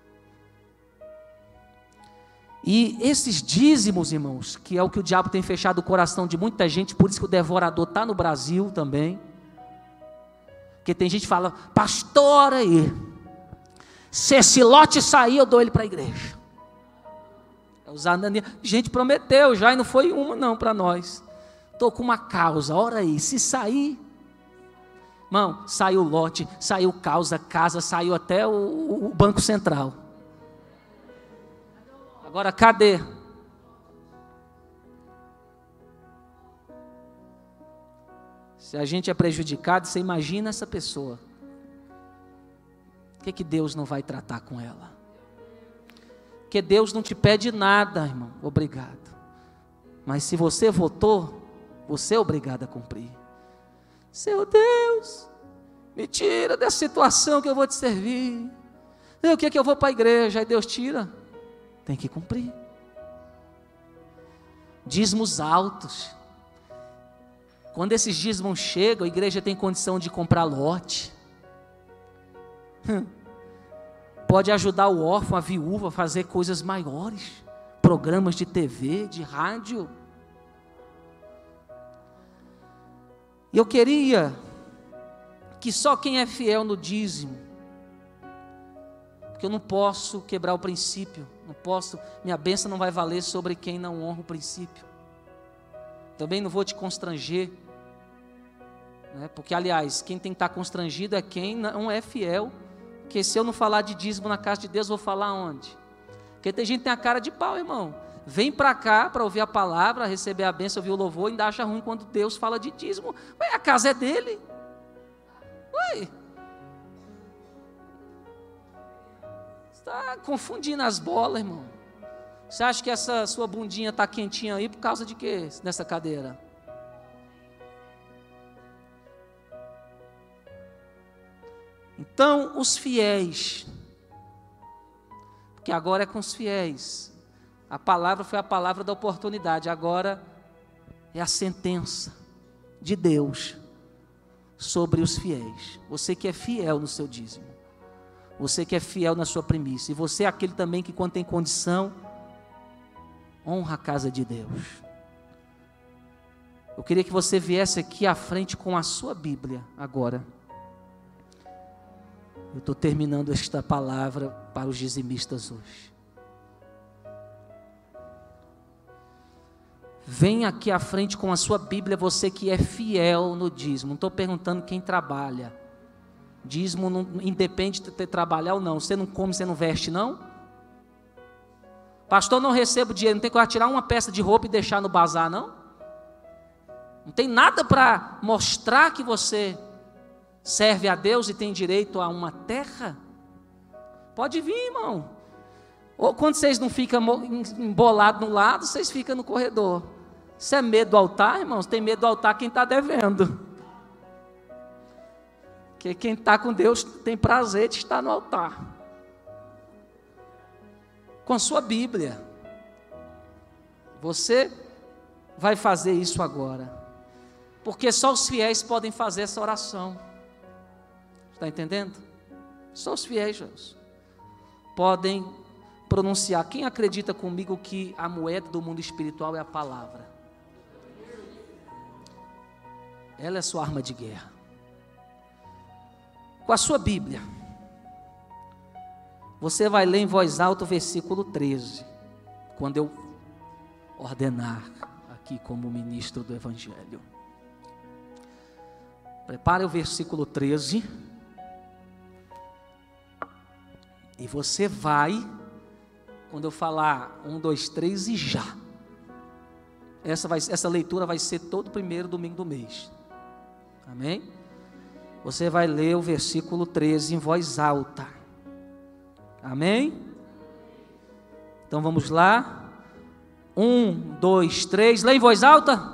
E esses dízimos, irmãos, que é o que o diabo tem fechado o coração de muita gente, por isso que o devorador está no Brasil também, porque tem gente que fala, pastor aí, se esse lote sair eu dou ele para a igreja. Gente prometeu já e não foi uma não para nós, estou com uma causa, ora aí, se sair, irmão, saiu o lote, saiu causa, casa, saiu até o Banco Central. Agora, cadê? Se a gente é prejudicado, você imagina essa pessoa. O que Deus não vai tratar com ela? Porque Deus não te pede nada, irmão, obrigado. Mas se você votou, você é obrigado a cumprir. Seu Deus, me tira dessa situação que eu vou te servir. O que eu vou para a igreja? Aí Deus tira. Tem que cumprir. Dízimos altos. Quando esses dízimos chegam, a igreja tem condição de comprar lote. Pode ajudar o órfão, a viúva a fazer coisas maiores. Programas de TV, de rádio. E eu queria que só quem é fiel no dízimo, porque eu não posso quebrar o princípio, não posso, minha bênção não vai valer sobre quem não honra o princípio. Também não vou te constranger, né? Porque aliás, quem tem que estar constrangido é quem não é fiel, porque se eu não falar de dízimo na casa de Deus, vou falar onde? Porque tem gente que tem a cara de pau, irmão, vem para cá para ouvir a palavra, receber a bênção, ouvir o louvor, e ainda acha ruim quando Deus fala de dízimo. Ué, a casa é dele. Ué, está confundindo as bolas, irmão. Você acha que essa sua bundinha está quentinha aí por causa de quê, nessa cadeira? Então, os fiéis, porque agora é com os fiéis, a palavra foi a palavra da oportunidade, agora é a sentença de Deus sobre os fiéis. Você que é fiel no seu dízimo, você que é fiel na sua primícia, e você é aquele também que, quando tem condição, honra a casa de Deus. Eu queria que você viesse aqui à frente com a sua Bíblia agora. Eu estou terminando esta palavra para os dizimistas hoje. Vem aqui à frente com a sua Bíblia, você que é fiel no dízimo. Não estou perguntando quem trabalha. Dízimo não independe de ter trabalhar ou não. Você não come, você não veste, não? Pastor, não recebo dinheiro, não tem como tirar uma peça de roupa e deixar no bazar, não? Não tem nada para mostrar que você serve a Deus e tem direito a uma terra? Pode vir, irmão. Ou quando vocês não ficam embolados no lado, vocês ficam no corredor. Isso é medo do altar, irmãos? Tem medo do altar quem está devendo. Porque quem está com Deus tem prazer de estar no altar. Com a sua Bíblia. Você vai fazer isso agora. Porque só os fiéis podem fazer essa oração. Está entendendo? Só os fiéis, Jesus, podem pronunciar. Quem acredita comigo que a moeda do mundo espiritual é a palavra? Ela é a sua arma de guerra. Com a sua Bíblia, você vai ler em voz alta o versículo 13, quando eu ordenar aqui como ministro do Evangelho. Prepare o versículo 13. E você vai, quando eu falar 1, 2, 3 e já. Essa leitura vai ser todo primeiro domingo do mês. Amém? Você vai ler o versículo 13 em voz alta. Amém? Então vamos lá. 1, 2, 3. Lê em voz alta.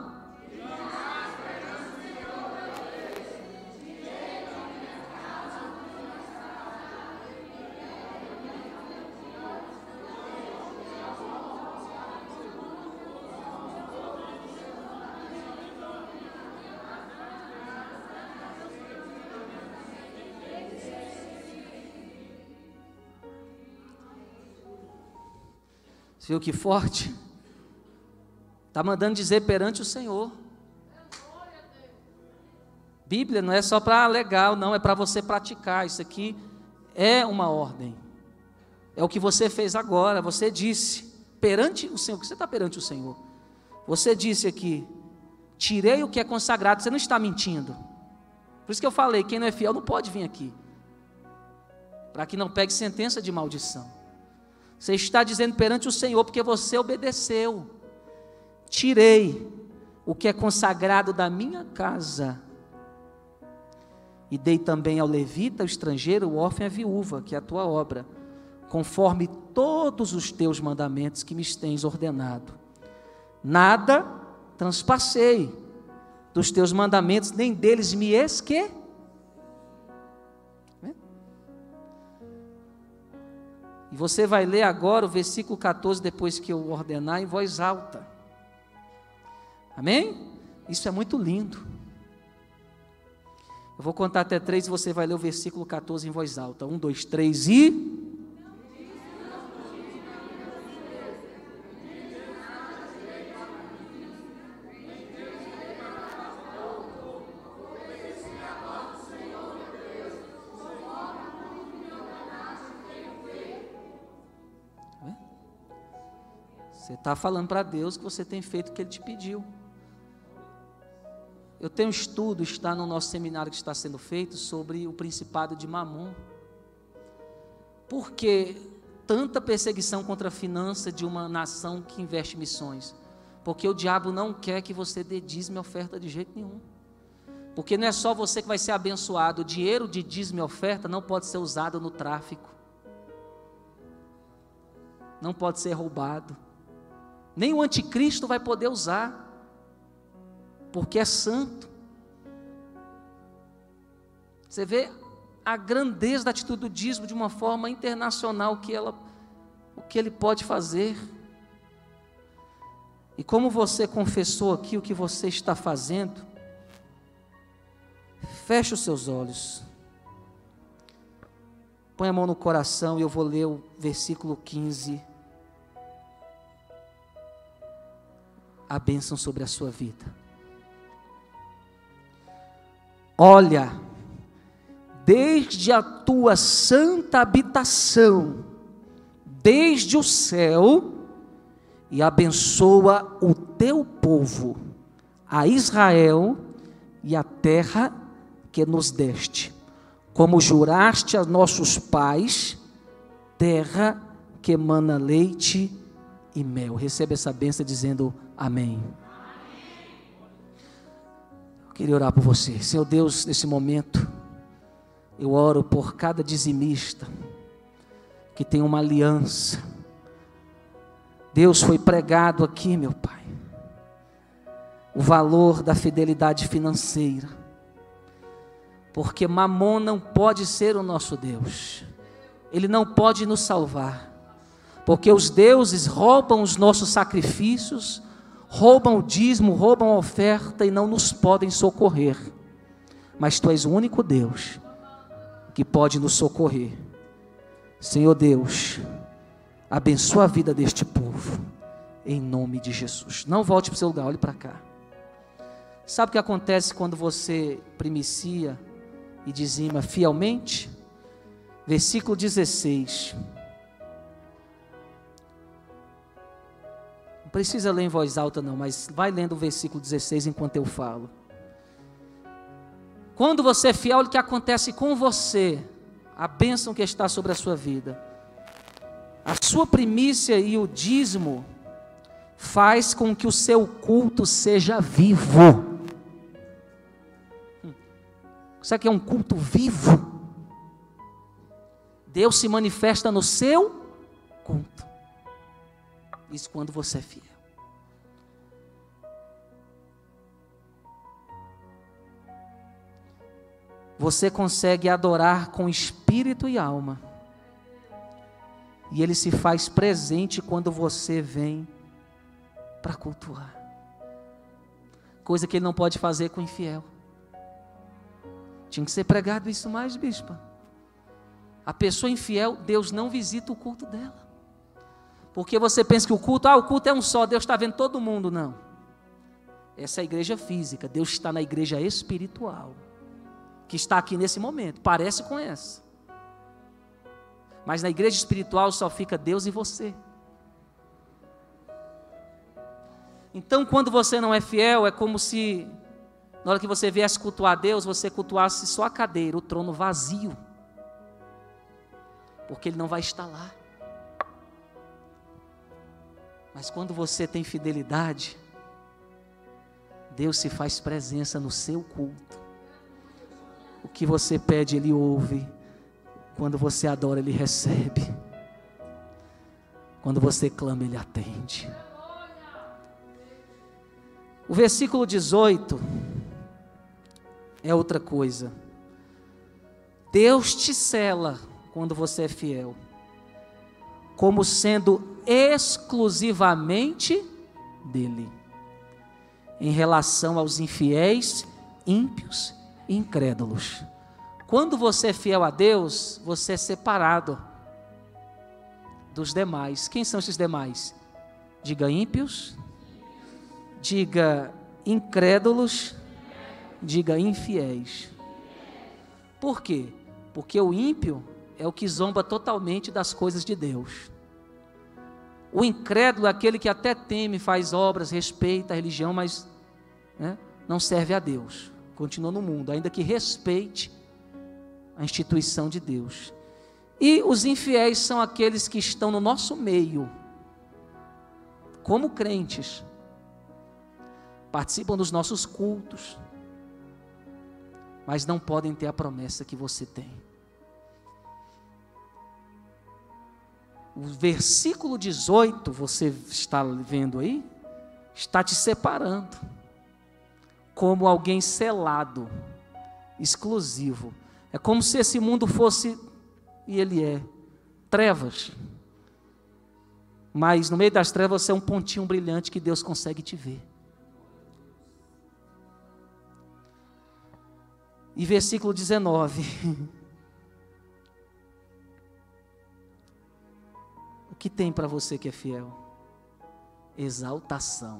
Você viu que forte? Está mandando dizer perante o Senhor. Bíblia não é só para legal, não, é para você praticar. Isso aqui é uma ordem. É o que você fez agora. Você disse perante o Senhor, que você está perante o Senhor. Você disse aqui, tirei o que é consagrado. Você não está mentindo. Por isso que eu falei, quem não é fiel não pode vir aqui, para que não pegue sentença de maldição. Você está dizendo perante o Senhor, porque você obedeceu. Tirei o que é consagrado da minha casa, e dei também ao levita, ao estrangeiro, o órfão e a viúva, que é a tua obra, conforme todos os teus mandamentos que me tens ordenado. Nada transpassei dos teus mandamentos, nem deles me esqueci. E você vai ler agora o versículo 14, depois que eu ordenar, em voz alta. Amém? Isso é muito lindo. Eu vou contar até 3 e você vai ler o versículo 14 em voz alta. 1, 2, 3 e... Você está falando para Deus que você tem feito o que Ele te pediu. Eu tenho um estudo, está no nosso seminário que está sendo feito, sobre o principado de Mamon. Por que tanta perseguição contra a finança de uma nação que investe em missões? Porque o diabo não quer que você dê dízimo e oferta de jeito nenhum. Porque não é só você que vai ser abençoado. O dinheiro de dízimo e oferta não pode ser usado no tráfico. Não pode ser roubado. Nem o anticristo vai poder usar, porque é santo. Você vê a grandeza da atitude do dízimo de uma forma internacional, o que ele pode fazer. E como você confessou aqui o que você está fazendo, feche os seus olhos, põe a mão no coração e eu vou ler o versículo 15. A bênção sobre a sua vida. Olha, desde a tua santa habitação, desde o céu, e abençoa o teu povo, a Israel e a terra que nos deste, como juraste a nossos pais, terra que emana leite e mel. Receba essa bênção dizendo amém. Eu queria orar por você. Senhor Deus, nesse momento, eu oro por cada dizimista que tem uma aliança Deus, foi pregado aqui, meu Pai, o valor da fidelidade financeira, porque Mamon não pode ser o nosso Deus, ele não pode nos salvar, porque os deuses roubam os nossos sacrifícios, roubam o dízimo, roubam a oferta e não nos podem socorrer, mas Tu és o único Deus que pode nos socorrer. Senhor Deus, abençoa a vida deste povo, em nome de Jesus. Não volte para o seu lugar, olhe para cá. Sabe o que acontece quando você primicia e dizima fielmente? Versículo 16. Não precisa ler em voz alta não, mas vai lendo o versículo 16 enquanto eu falo. Quando você é fiel, o que acontece com você? A bênção que está sobre a sua vida. A sua primícia e o dízimo faz com que o seu culto seja vivo. Sabe o que é um culto vivo? Deus se manifesta no seu culto. Isso quando você é fiel. Você consegue adorar com espírito e alma. E Ele se faz presente quando você vem para cultuar. Coisa que Ele não pode fazer com o infiel. Tinha que ser pregado isso mais, bispa. A pessoa infiel, Deus não visita o culto dela. Porque você pensa que o culto é um só, Deus está vendo todo mundo. Não. Essa é a igreja física, Deus está na igreja espiritual, que está aqui nesse momento, parece com essa. Mas na igreja espiritual só fica Deus e você. Então quando você não é fiel, é como se, na hora que você viesse cultuar a Deus, você cultuasse só a cadeira, o trono vazio. Porque Ele não vai estar lá. Mas quando você tem fidelidade, Deus se faz presença no seu culto. O que você pede, Ele ouve. Quando você adora, Ele recebe. Quando você clama, Ele atende. O versículo 18 é outra coisa. Deus te sela quando você é fiel, como sendo exclusivamente dele, em relação aos infiéis, ímpios e incrédulos. Quando você é fiel a Deus, você é separado dos demais. Quem são esses demais? Diga ímpios, diga incrédulos, diga infiéis. Por quê? Porque o ímpio é o que zomba totalmente das coisas de Deus. O incrédulo é aquele que até teme, faz obras, respeita a religião, mas não serve a Deus. Continua no mundo, ainda que respeite a instituição de Deus. E os infiéis são aqueles que estão no nosso meio, como crentes, participam dos nossos cultos, mas não podem ter a promessa que você tem. O versículo 18, você está vendo aí, está te separando, como alguém selado, exclusivo. É como se esse mundo fosse, e ele é, trevas. Mas no meio das trevas você é um pontinho brilhante que Deus consegue te ver. E versículo 19. O que tem para você que é fiel? Exaltação.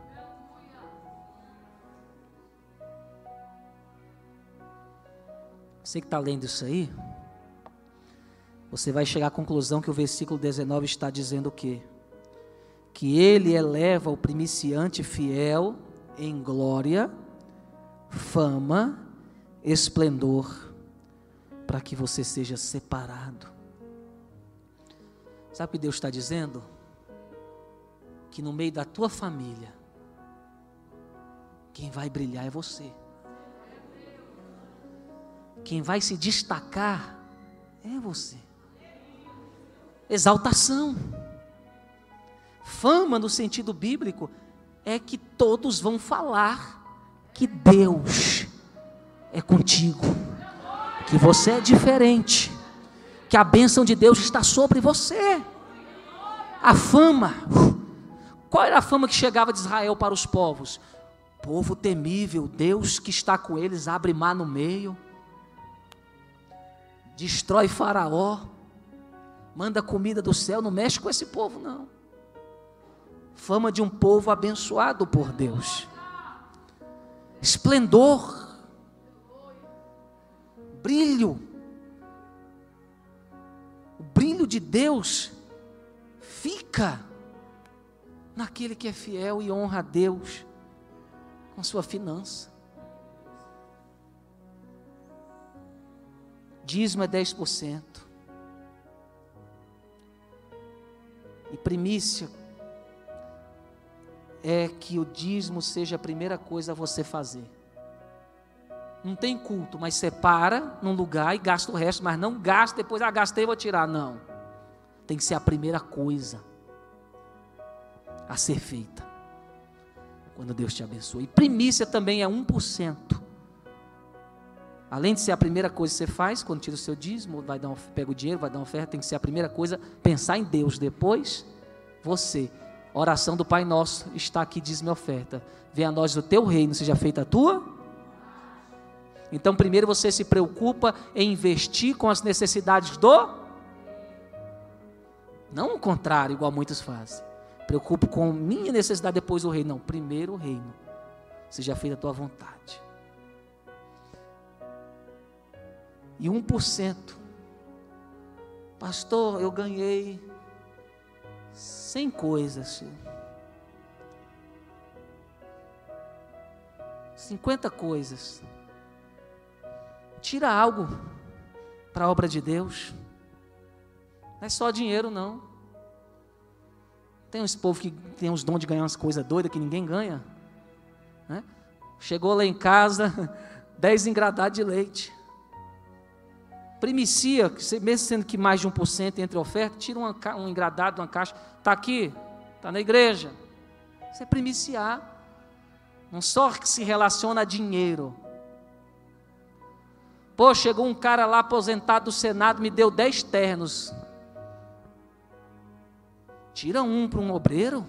Você que está lendo isso aí, você vai chegar à conclusão que o versículo 19 está dizendo o quê? Que Ele eleva o primiciante fiel em glória, fama, esplendor, para que você seja separado. Sabe o que Deus está dizendo? Que no meio da tua família, quem vai brilhar é você. Quem vai se destacar é você. Exaltação. Fama, no sentido bíblico, é que todos vão falar que Deus é contigo, que você é diferente, que a bênção de Deus está sobre você. A fama, qual era a fama que chegava de Israel para os povos? Povo temível, Deus que está com eles, abre mar no meio, destrói Faraó, manda comida do céu, não mexe com esse povo não. Fama de um povo abençoado por Deus. Esplendor, brilho, o brilho de Deus fica naquele que é fiel e honra a Deus com sua finança. Dízimo é 10%. E primícia é que o dízimo seja a primeira coisa a você fazer. Não tem culto, mas separa num lugar e gasta o resto, mas não gasta depois, gastei, vou tirar, não. Tem que ser a primeira coisa a ser feita quando Deus te abençoa. E primícia também é 1%. Além de ser a primeira coisa que você faz, quando tira o seu dízimo, pega o dinheiro, vai dar uma oferta, tem que ser a primeira coisa, pensar em Deus. Depois, você. Oração do Pai Nosso, está aqui, dízimo e oferta. Venha a nós o teu reino, seja feita a tua. Então, primeiro você se preocupa em investir com as necessidades não o contrário, igual muitos fazem. Preocupo com minha necessidade, depois o reino. Não, primeiro o reino. Seja feita a tua vontade. E 1%. Pastor, eu ganhei 100 coisas. 50 coisas. Tira algo para a obra de Deus. Não é só dinheiro, não. Tem uns povos que tem uns dons de ganhar umas coisas doidas que ninguém ganha, né? Chegou lá em casa 10 engradados de leite. Primicia, mesmo sendo que mais de 1% entre oferta, tira um engradado, uma caixa. Está aqui, está na igreja. Isso é primiciar. Não só que se relaciona a dinheiro. Pô, chegou um cara lá aposentado do Senado, me deu 10 ternos. Tira um para um obreiro.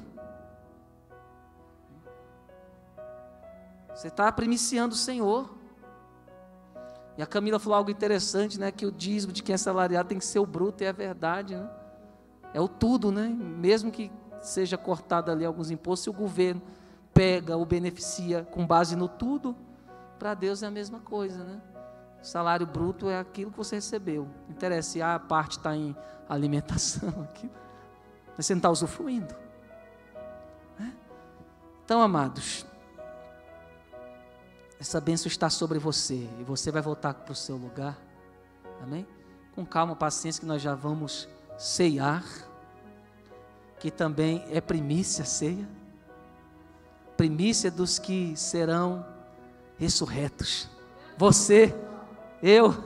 Você está primiciando o Senhor. E a Camila falou algo interessante, né? Que o dízimo de quem é salariado tem que ser o bruto, e é verdade, né? É o tudo, né? Mesmo que seja cortado ali alguns impostos, se o governo pega ou beneficia com base no tudo, para Deus é a mesma coisa, né? O salário bruto é aquilo que você recebeu. Não interessa se a parte está em alimentação, aqui, mas você não está usufruindo, né? Então, amados, essa bênção está sobre você, e você vai voltar para o seu lugar, amém? Com calma, paciência, que nós já vamos ceiar, que também é primícia, ceia, primícia dos que serão ressurretos, você, eu,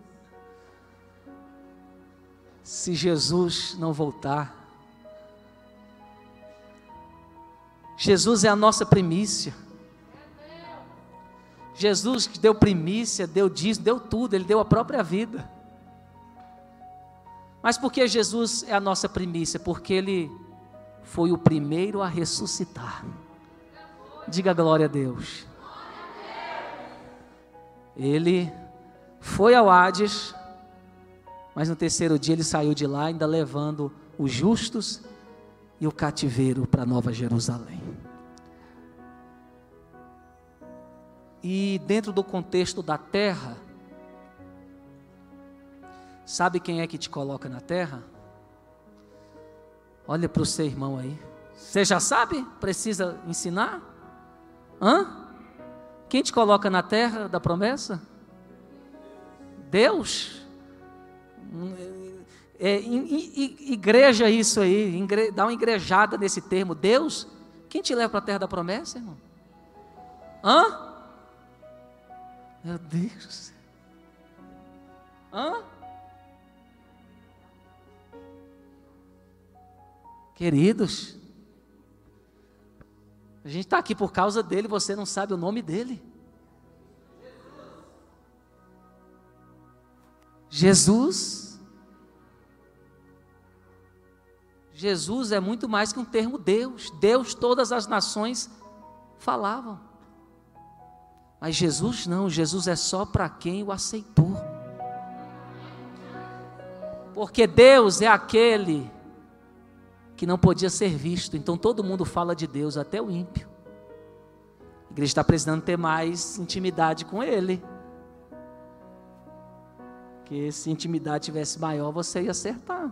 se Jesus não voltar. Jesus é a nossa primícia. Jesus que deu primícia, deu dízimo, deu tudo, Ele deu a própria vida. Mas por que Jesus é a nossa primícia? Porque Ele foi o primeiro a ressuscitar. Diga glória a Deus. Ele foi ao Hades, mas no terceiro dia Ele saiu de lá, ainda levando os justos e o cativeiro para Nova Jerusalém. E dentro do contexto da terra, sabe quem é que te coloca na terra? Olha para o seu irmão aí. Você já sabe? Precisa ensinar? Quem te coloca na terra da promessa? Deus. Igreja isso aí, dá uma igrejada nesse termo. Deus. Quem te leva para a terra da promessa, irmão? Meu Deus do céu. Queridos, A gente está aqui por causa dele, você não sabe o nome dele. Jesus. Jesus é muito mais que um termo Deus. Deus, todas as nações falavam. Mas Jesus não, Jesus é só para quem o aceitou. Porque Deus é aquele que não podia ser visto, então todo mundo fala de Deus, até o ímpio. A igreja está precisando ter mais intimidade com Ele. Porque se a intimidade tivesse maior, você ia acertar.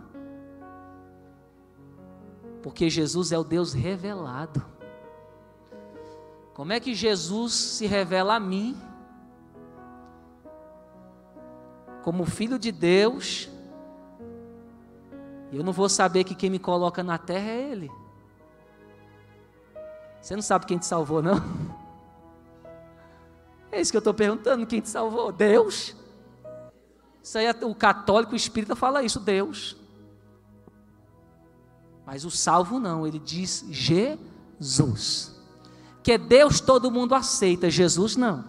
Porque Jesus é o Deus revelado. Como é que Jesus se revela a mim? Como filho de Deus. Eu não vou saber que quem me coloca na terra é Ele. Você não sabe quem te salvou, não? É isso que eu estou perguntando, quem te salvou? Deus. Isso aí, o católico, o espírita fala isso, Deus. Mas o salvo não, ele diz Jesus. Que Deus todo mundo aceita, Jesus não.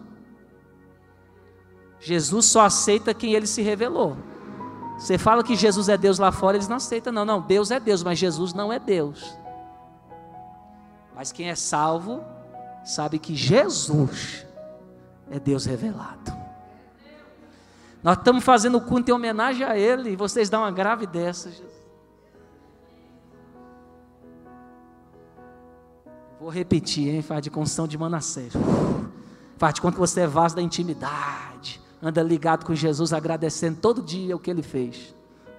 Jesus só aceita quem Ele se revelou. Você fala que Jesus é Deus lá fora, eles não aceitam, não. Não, Deus é Deus, mas Jesus não é Deus. Mas quem é salvo, sabe que Jesus é Deus revelado. Nós estamos fazendo o culto em homenagem a Ele, e vocês dão uma grave dessa. Vou repetir, hein? Faz de construção de Manassés. Faz de conta que você é vaso da intimidade. Anda ligado com Jesus, agradecendo todo dia o que Ele fez.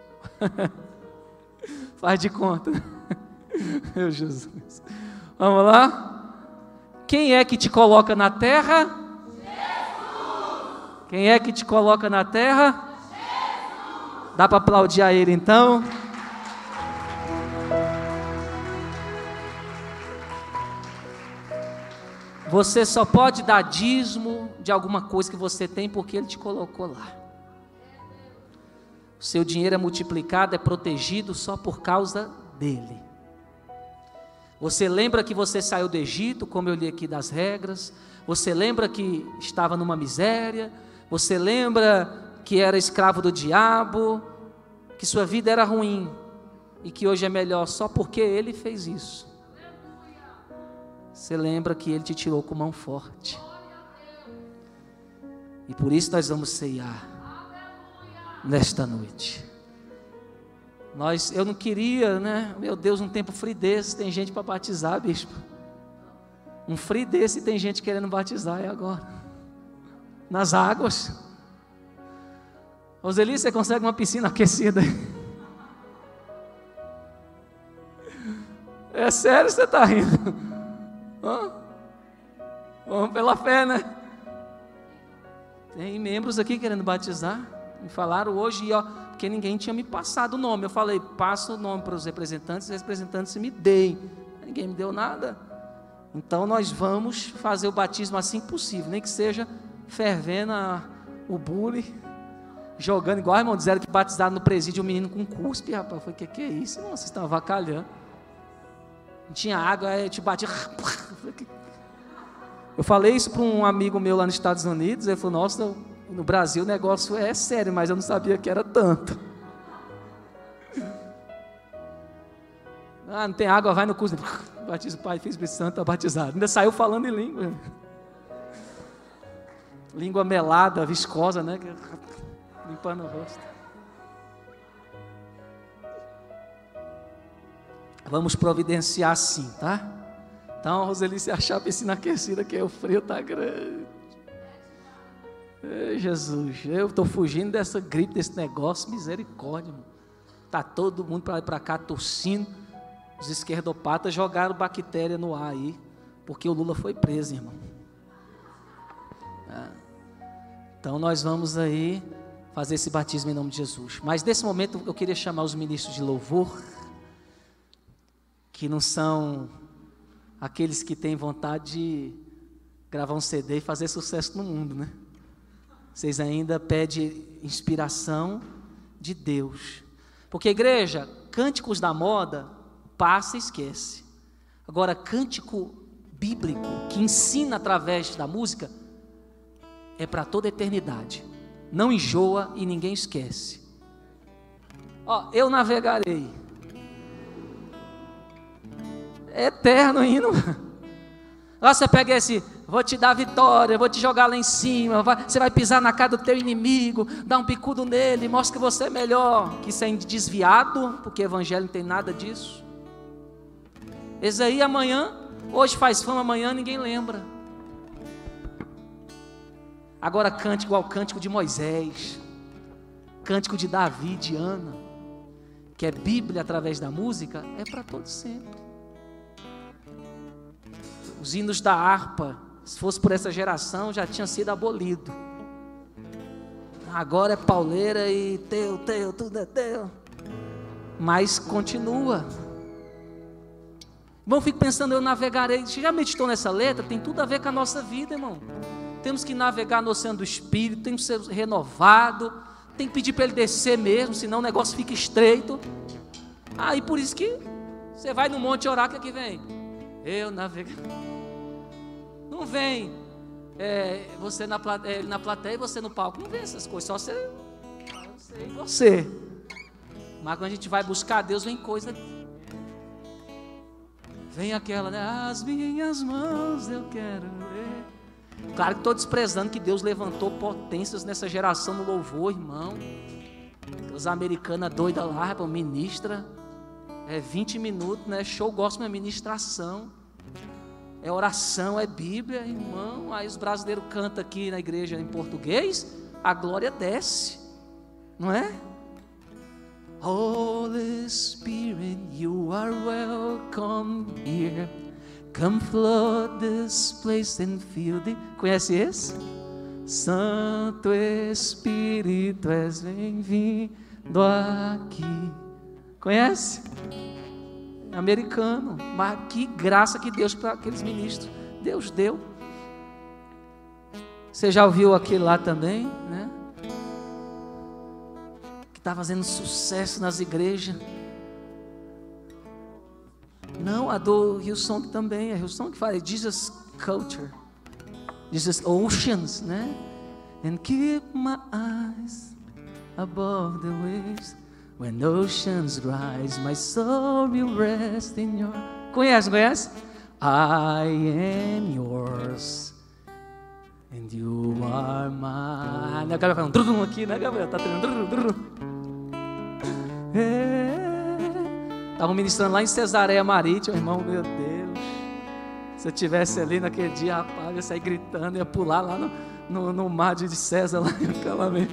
Faz de conta. Meu Jesus. Vamos lá? Quem é que te coloca na terra? Jesus. Quem é que te coloca na terra? Jesus. Dá para aplaudir a Ele então? Você só pode dar dízimo de alguma coisa que você tem porque Ele te colocou lá. O seu dinheiro é multiplicado, é protegido só por causa dEle. Você lembra que você saiu do Egito, como eu li aqui das regras? Você lembra que estava numa miséria? Você lembra que era escravo do diabo? Que sua vida era ruim e que hoje é melhor só porque Ele fez isso? Você lembra que Ele te tirou com mão forte. E por isso nós vamos ceiar nesta noite. Eu não queria, né? Meu Deus, um tempo frio desse, tem gente para batizar, bispo. Um frio desse tem gente querendo batizar, é agora. Nas águas. Roseli, você consegue uma piscina aquecida? É sério, você está rindo? Vamos pela fé, né? Tem membros aqui querendo batizar. Me falaram hoje, ó, porque ninguém tinha me passado o nome. Eu falei, passa o nome para os representantes me deem. Ninguém me deu nada. Então nós vamos fazer o batismo assim que possível, nem que seja fervendo o bule, jogando igual, irmão, disseram que batizaram no presídio um menino com cuspe, rapaz. Eu falei, que é isso, irmão? Vocês estão avacalhando. Não tinha água, aí eu te bati. Eu falei isso para um amigo meu lá nos Estados Unidos, ele falou, nossa, no Brasil o negócio é sério, mas eu não sabia que era tanto. Não tem água, vai no curso. Batiza o Pai, Filho e Espírito Santo, está batizado. Ainda saiu falando em língua. Língua melada, viscosa, né? Limpando o rosto. Vamos providenciar sim, tá? Então, Roseli, se achar a piscina aquecida, que o frio está grande. Ei, Jesus, eu estou fugindo dessa gripe, desse negócio, misericórdia, irmão. Está todo mundo para lá e para cá tossindo. Os esquerdopatas jogaram bactéria no ar aí, porque o Lula foi preso, irmão. Então nós vamos aí fazer esse batismo em nome de Jesus. Mas nesse momento eu queria chamar os ministros de louvor, que não são aqueles que têm vontade de gravar um CD e fazer sucesso no mundo, né? Vocês ainda pedem inspiração de Deus. Porque, igreja, cânticos da moda, passa e esquece. Agora, cântico bíblico que ensina através da música é para toda a eternidade. Não enjoa e ninguém esquece. Ó, eu navegarei. É eterno ainda. Lá você pega esse, vou te dar vitória, vou te jogar lá em cima, você vai pisar na cara do teu inimigo, dar um bicudo nele, mostra que você é melhor. Que isso é desviado, porque o evangelho não tem nada disso. Esse aí amanhã, hoje faz fama, amanhã ninguém lembra. Agora cante igual o cântico de Moisés, cântico de Davi, de Ana, que é Bíblia através da música, é para todo sempre. Os hinos da harpa, se fosse por essa geração, já tinha sido abolido. Agora é pauleira e teu, tudo é teu. Mas continua. Irmão, fico pensando, eu navegarei. Você já meditou nessa letra? Tem tudo a ver com a nossa vida, irmão. Temos que navegar no oceano do Espírito, temos que ser renovado, tem que pedir para ele descer mesmo, senão o negócio fica estreito. E por isso que você vai no monte orar, que aqui vem. Eu navego. Não vem você na plateia e você no palco. Não vem essas coisas, só você. Mas quando a gente vai buscar Deus, vem coisa. Vem aquela, né? As minhas mãos eu quero ver. Claro que estou desprezando que Deus levantou potências nessa geração no louvor, irmão. Os americanas doidas lá, ministra. 20 minutos, né? Show gospel, é ministração. É oração, é Bíblia, irmão. Aí os brasileiros cantam aqui na igreja em português, a glória desce, não é? Holy Spirit, you are welcome here. Come flood this place and fill the... Conhece esse? Santo Espírito, és bem-vindo aqui. Conhece? Americano, mas que graça que Deus para aqueles ministros. Deus deu. Você já ouviu aquele lá também, né? Que está fazendo sucesso nas igrejas. Não, a do Hillsong também. É Hillsong que fala Jesus Culture, Jesus Oceans, né? And keep my eyes above the waves. When oceans rise, my soul will rest in your... Conhece? I am yours, and you are mine. Gabriel fala um drum aqui, né, Gabriel? Tá treinando. Estavam ministrando lá em Cesareia Marítima, irmão, meu Deus. Se eu estivesse ali naquele dia, rapaz, eu ia sair gritando, ia pular lá no mar de César, lá em acalamento.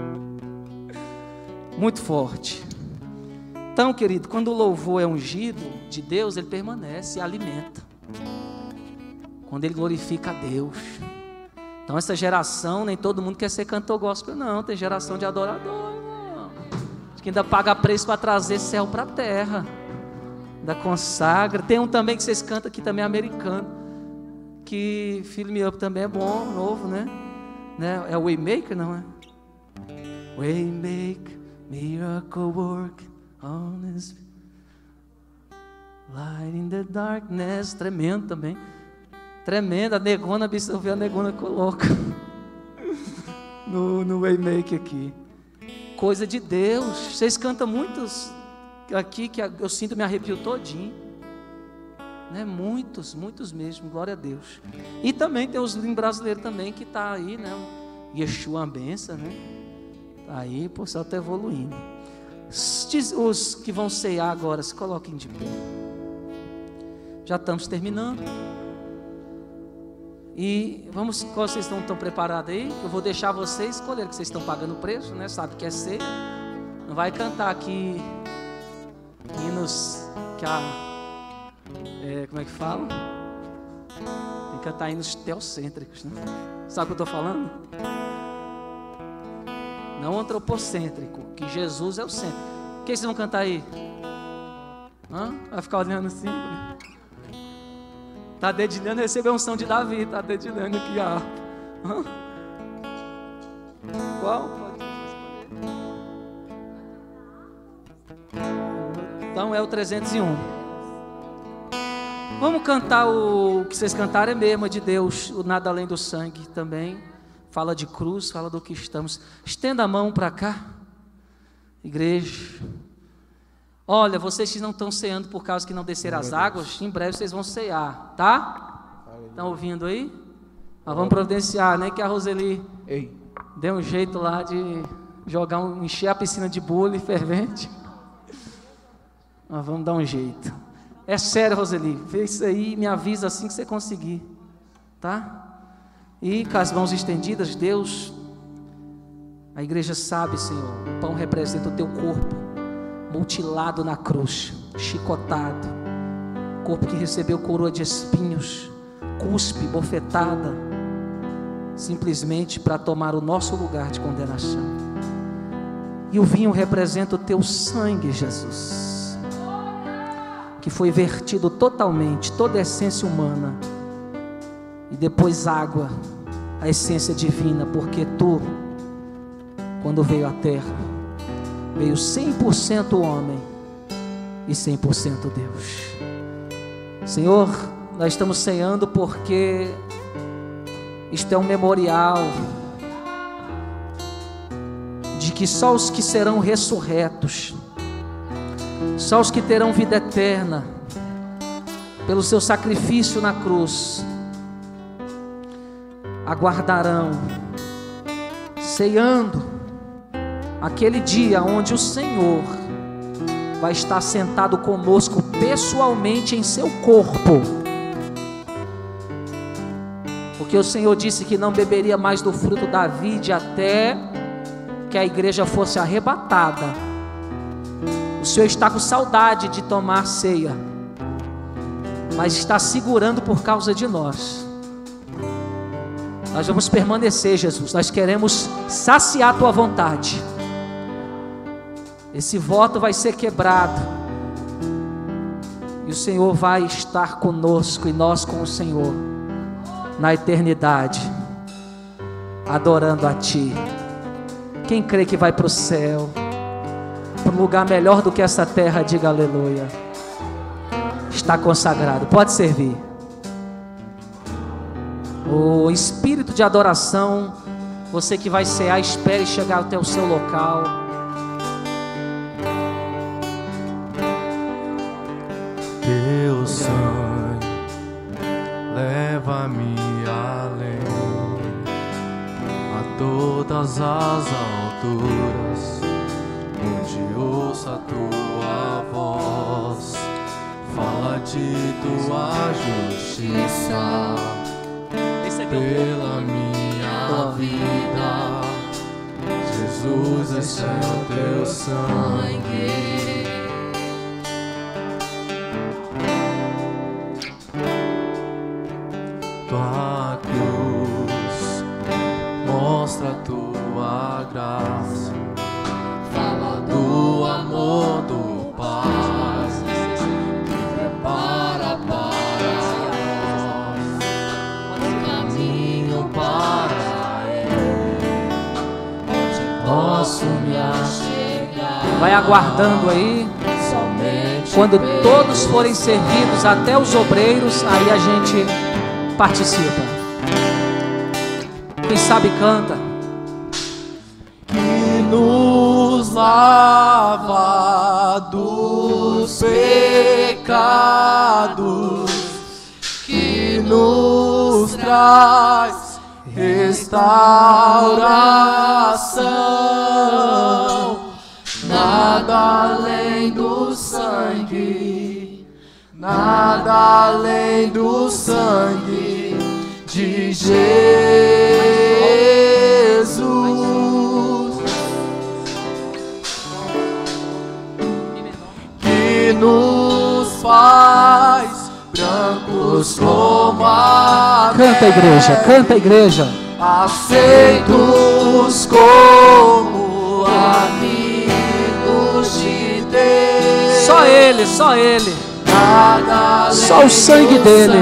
Muito forte. Então, querido, quando o louvor é ungido de Deus, ele permanece e alimenta. Quando ele glorifica a Deus. Então, essa geração, nem todo mundo quer ser cantor gospel, não. Tem geração de adorador, irmão. Que ainda paga preço para trazer céu para a terra. Ainda consagra. Tem um também que vocês cantam aqui também, americano. Que Fill Me Up também é bom, novo, né? É o Waymaker, não é? Waymaker. Miracle work on this light in the darkness. Tremendo também. Tremendo. A negona, absorveu a negona, coloca no Waymaker aqui. Coisa de Deus. Vocês cantam muitos aqui que eu sinto, me arrepio todinho, né? Muitos mesmo. Glória a Deus. E também tem os brasileiros também que tá aí, né? Yeshua, a benção, né? Aí, o pessoal está evoluindo. Os que vão ceiar agora, se coloquem de pé. Já estamos terminando. E vamos, vocês estão preparados aí? Eu vou deixar vocês escolher, que vocês estão pagando o preço, né? Sabe que é ceia. Não vai cantar aqui hinos que como é que fala? Tem que cantar hinos teocêntricos, né? Sabe o que eu estou falando? Não antropocêntrico, que Jesus é o centro. O que vocês vão cantar aí? Vai ficar olhando assim? Está dedilhando, recebeu a unção de Davi. Está dedilhando aqui a harpa. Qual? Então é o 301. Vamos cantar o que vocês cantaram, é mesmo, é de Deus, o Nada Além do Sangue também. Fala de cruz, fala do que estamos. Estenda a mão para cá, igreja. Olha, vocês que não estão ceando por causa que não desceram as águas, em breve vocês vão cear, tá? Estão ouvindo aí? Nós vamos providenciar, né? Que a Roseli deu um jeito lá de encher a piscina de bule fervente. Nós vamos dar um jeito. É sério, Roseli, vê isso aí e me avisa assim que você conseguir, tá? E com as mãos estendidas, Deus, a igreja sabe, Senhor, o pão representa o teu corpo, mutilado na cruz, chicotado, corpo que recebeu coroa de espinhos, cuspe, bofetada, simplesmente para tomar o nosso lugar de condenação. E o vinho representa o teu sangue, Jesus, que foi vertido totalmente, toda a essência humana, e depois água, a essência divina, porque tu, quando veio à terra, veio 100% homem e 100% Deus. Senhor, nós estamos ceando porque isto é um memorial de que só os que serão ressurretos, só os que terão vida eterna, pelo seu sacrifício na cruz, aguardarão, ceando, aquele dia onde o Senhor vai estar sentado conosco pessoalmente em seu corpo, porque o Senhor disse que não beberia mais do fruto da vide até que a igreja fosse arrebatada. O Senhor está com saudade de tomar ceia, mas está segurando por causa de nós. Nós vamos permanecer, Jesus, nós queremos saciar a tua vontade. Esse voto vai ser quebrado, e o Senhor vai estar conosco, e nós com o Senhor, na eternidade, adorando a Ti. Quem crê que vai para o céu, para um lugar melhor do que essa terra, diga aleluia. Está consagrado, pode servir. O espírito de adoração, você que vai cear, espere chegar até o seu local. Teu sangue leva-me além, a todas as alturas, onde ouço a tua voz, fala de tua justiça. Pela minha vida, Jesus, esse é o teu sangue. Tua cruz mostra a tua graça, fala do amor do Pai, que prepara para nós o caminho para Ele, onde posso me achegar. Vai aguardando aí. Quando todos forem servidos, até os obreiros, aí a gente participa. Quem sabe canta. Que nos lava dos pecados, que nos traz restauração. Nada além do sangue, nada além do sangue de Jesus, que nos faz brancos como a neve. Canta, igreja, canta, igreja. Aceitos como amigos de Deus. Só Ele, só Ele. Nada só o sangue dele.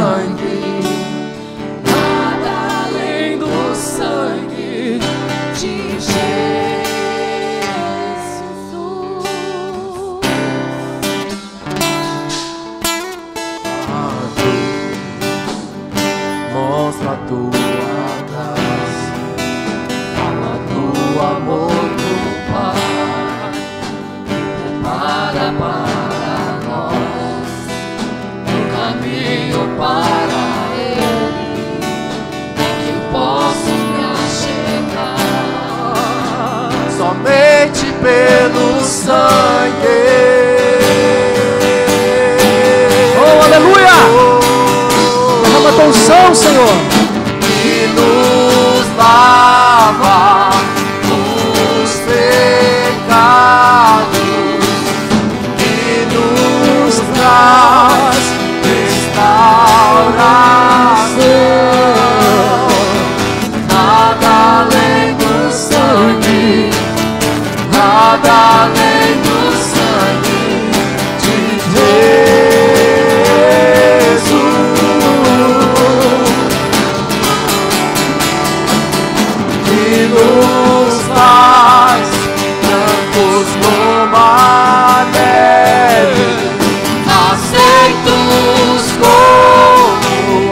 Nada além do sangue de Jesus. A mostra a tua graça, fala do amor do Pai, prepara para nós um caminho para Ele, em que eu posso me achegar, somente pelo sangue. Oh, aleluia! Derrama tua unção, Senhor, Que nos lava os pecados, que nos traz restauração. Nada além do sangue, nada além do sangue de Jesus, que nos faz brancos como a neve, aceitos como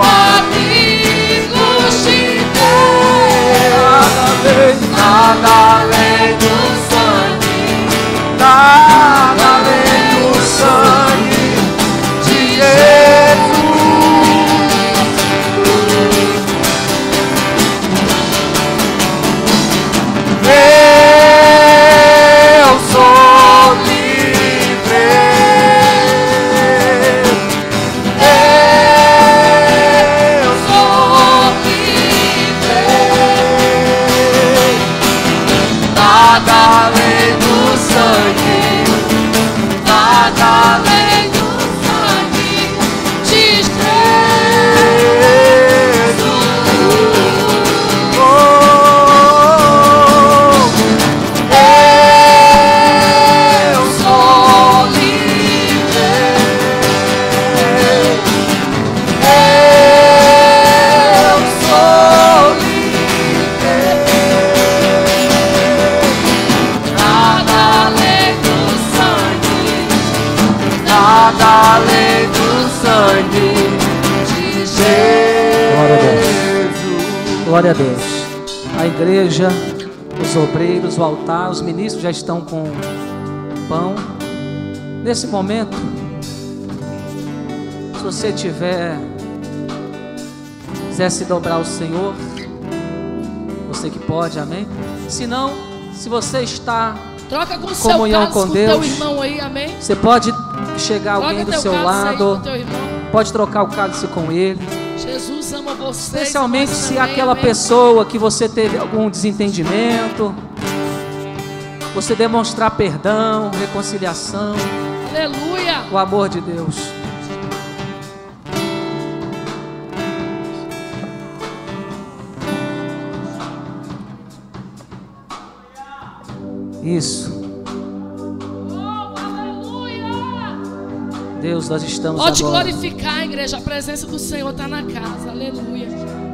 amigos de Deus. Nada além do sangue, nada além do sangue de Jesus. Eu sou livre, eu sou livre. Nada além do sangue, nada além do sangue de Jesus. Oh, eu sou livre, eu sou livre. Nada além do sangue, nada além do sangue de Glória a Deus. Jesus. Glória a Deus. A igreja, os obreiros, o altar, os ministros já estão com pão. Nesse momento, se você quiser se dobrar ao Senhor, você que pode, amém? Se não, se você está Troca com o em seu comunhão cálice com com o teu Deus, irmão aí, amém? você pode chegar alguém Troca do teu seu cálice aí com lado, o teu irmão. pode trocar o cálice com ele. Jesus ama você. Especialmente se aquela pessoa que você teve algum desentendimento, você demonstrar perdão, reconciliação, Aleluia. o amor de Deus. Isso. Oh, aleluia. Deus, nós estamos Pode agora glorificar, igreja. A presença do Senhor está na casa. Aleluia.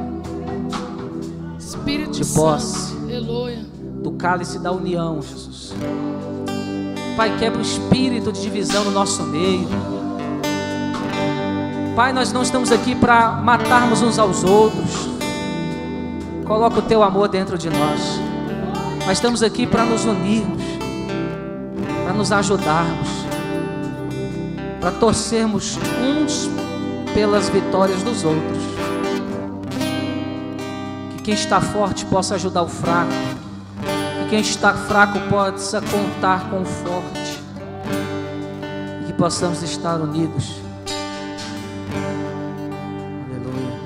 Espírito de Santo. posse Aleluia. do cálice da união, Jesus. Pai, quebra o espírito de divisão no nosso meio. Pai, nós não estamos aqui para matarmos uns aos outros. Coloca o teu amor dentro de nós. Nós estamos aqui para nos unirmos, para nos ajudarmos, para torcermos uns pelas vitórias dos outros. Que quem está forte possa ajudar o fraco, que quem está fraco possa contar com o forte, e que possamos estar unidos. Aleluia.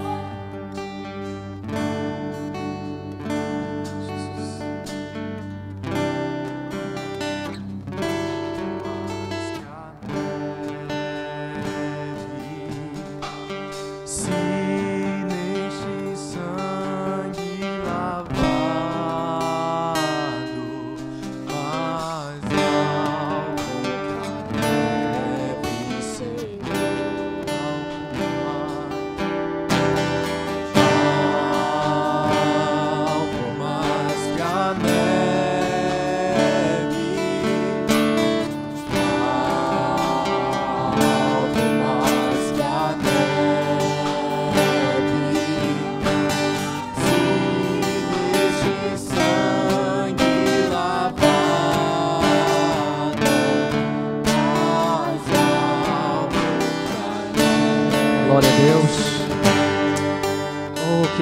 Se neste sangue lavado faz algo que a neve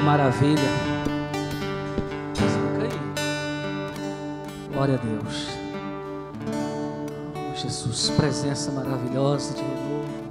maravilha. Fica aí. Glória a Deus. Oh, Jesus, presença maravilhosa de novo.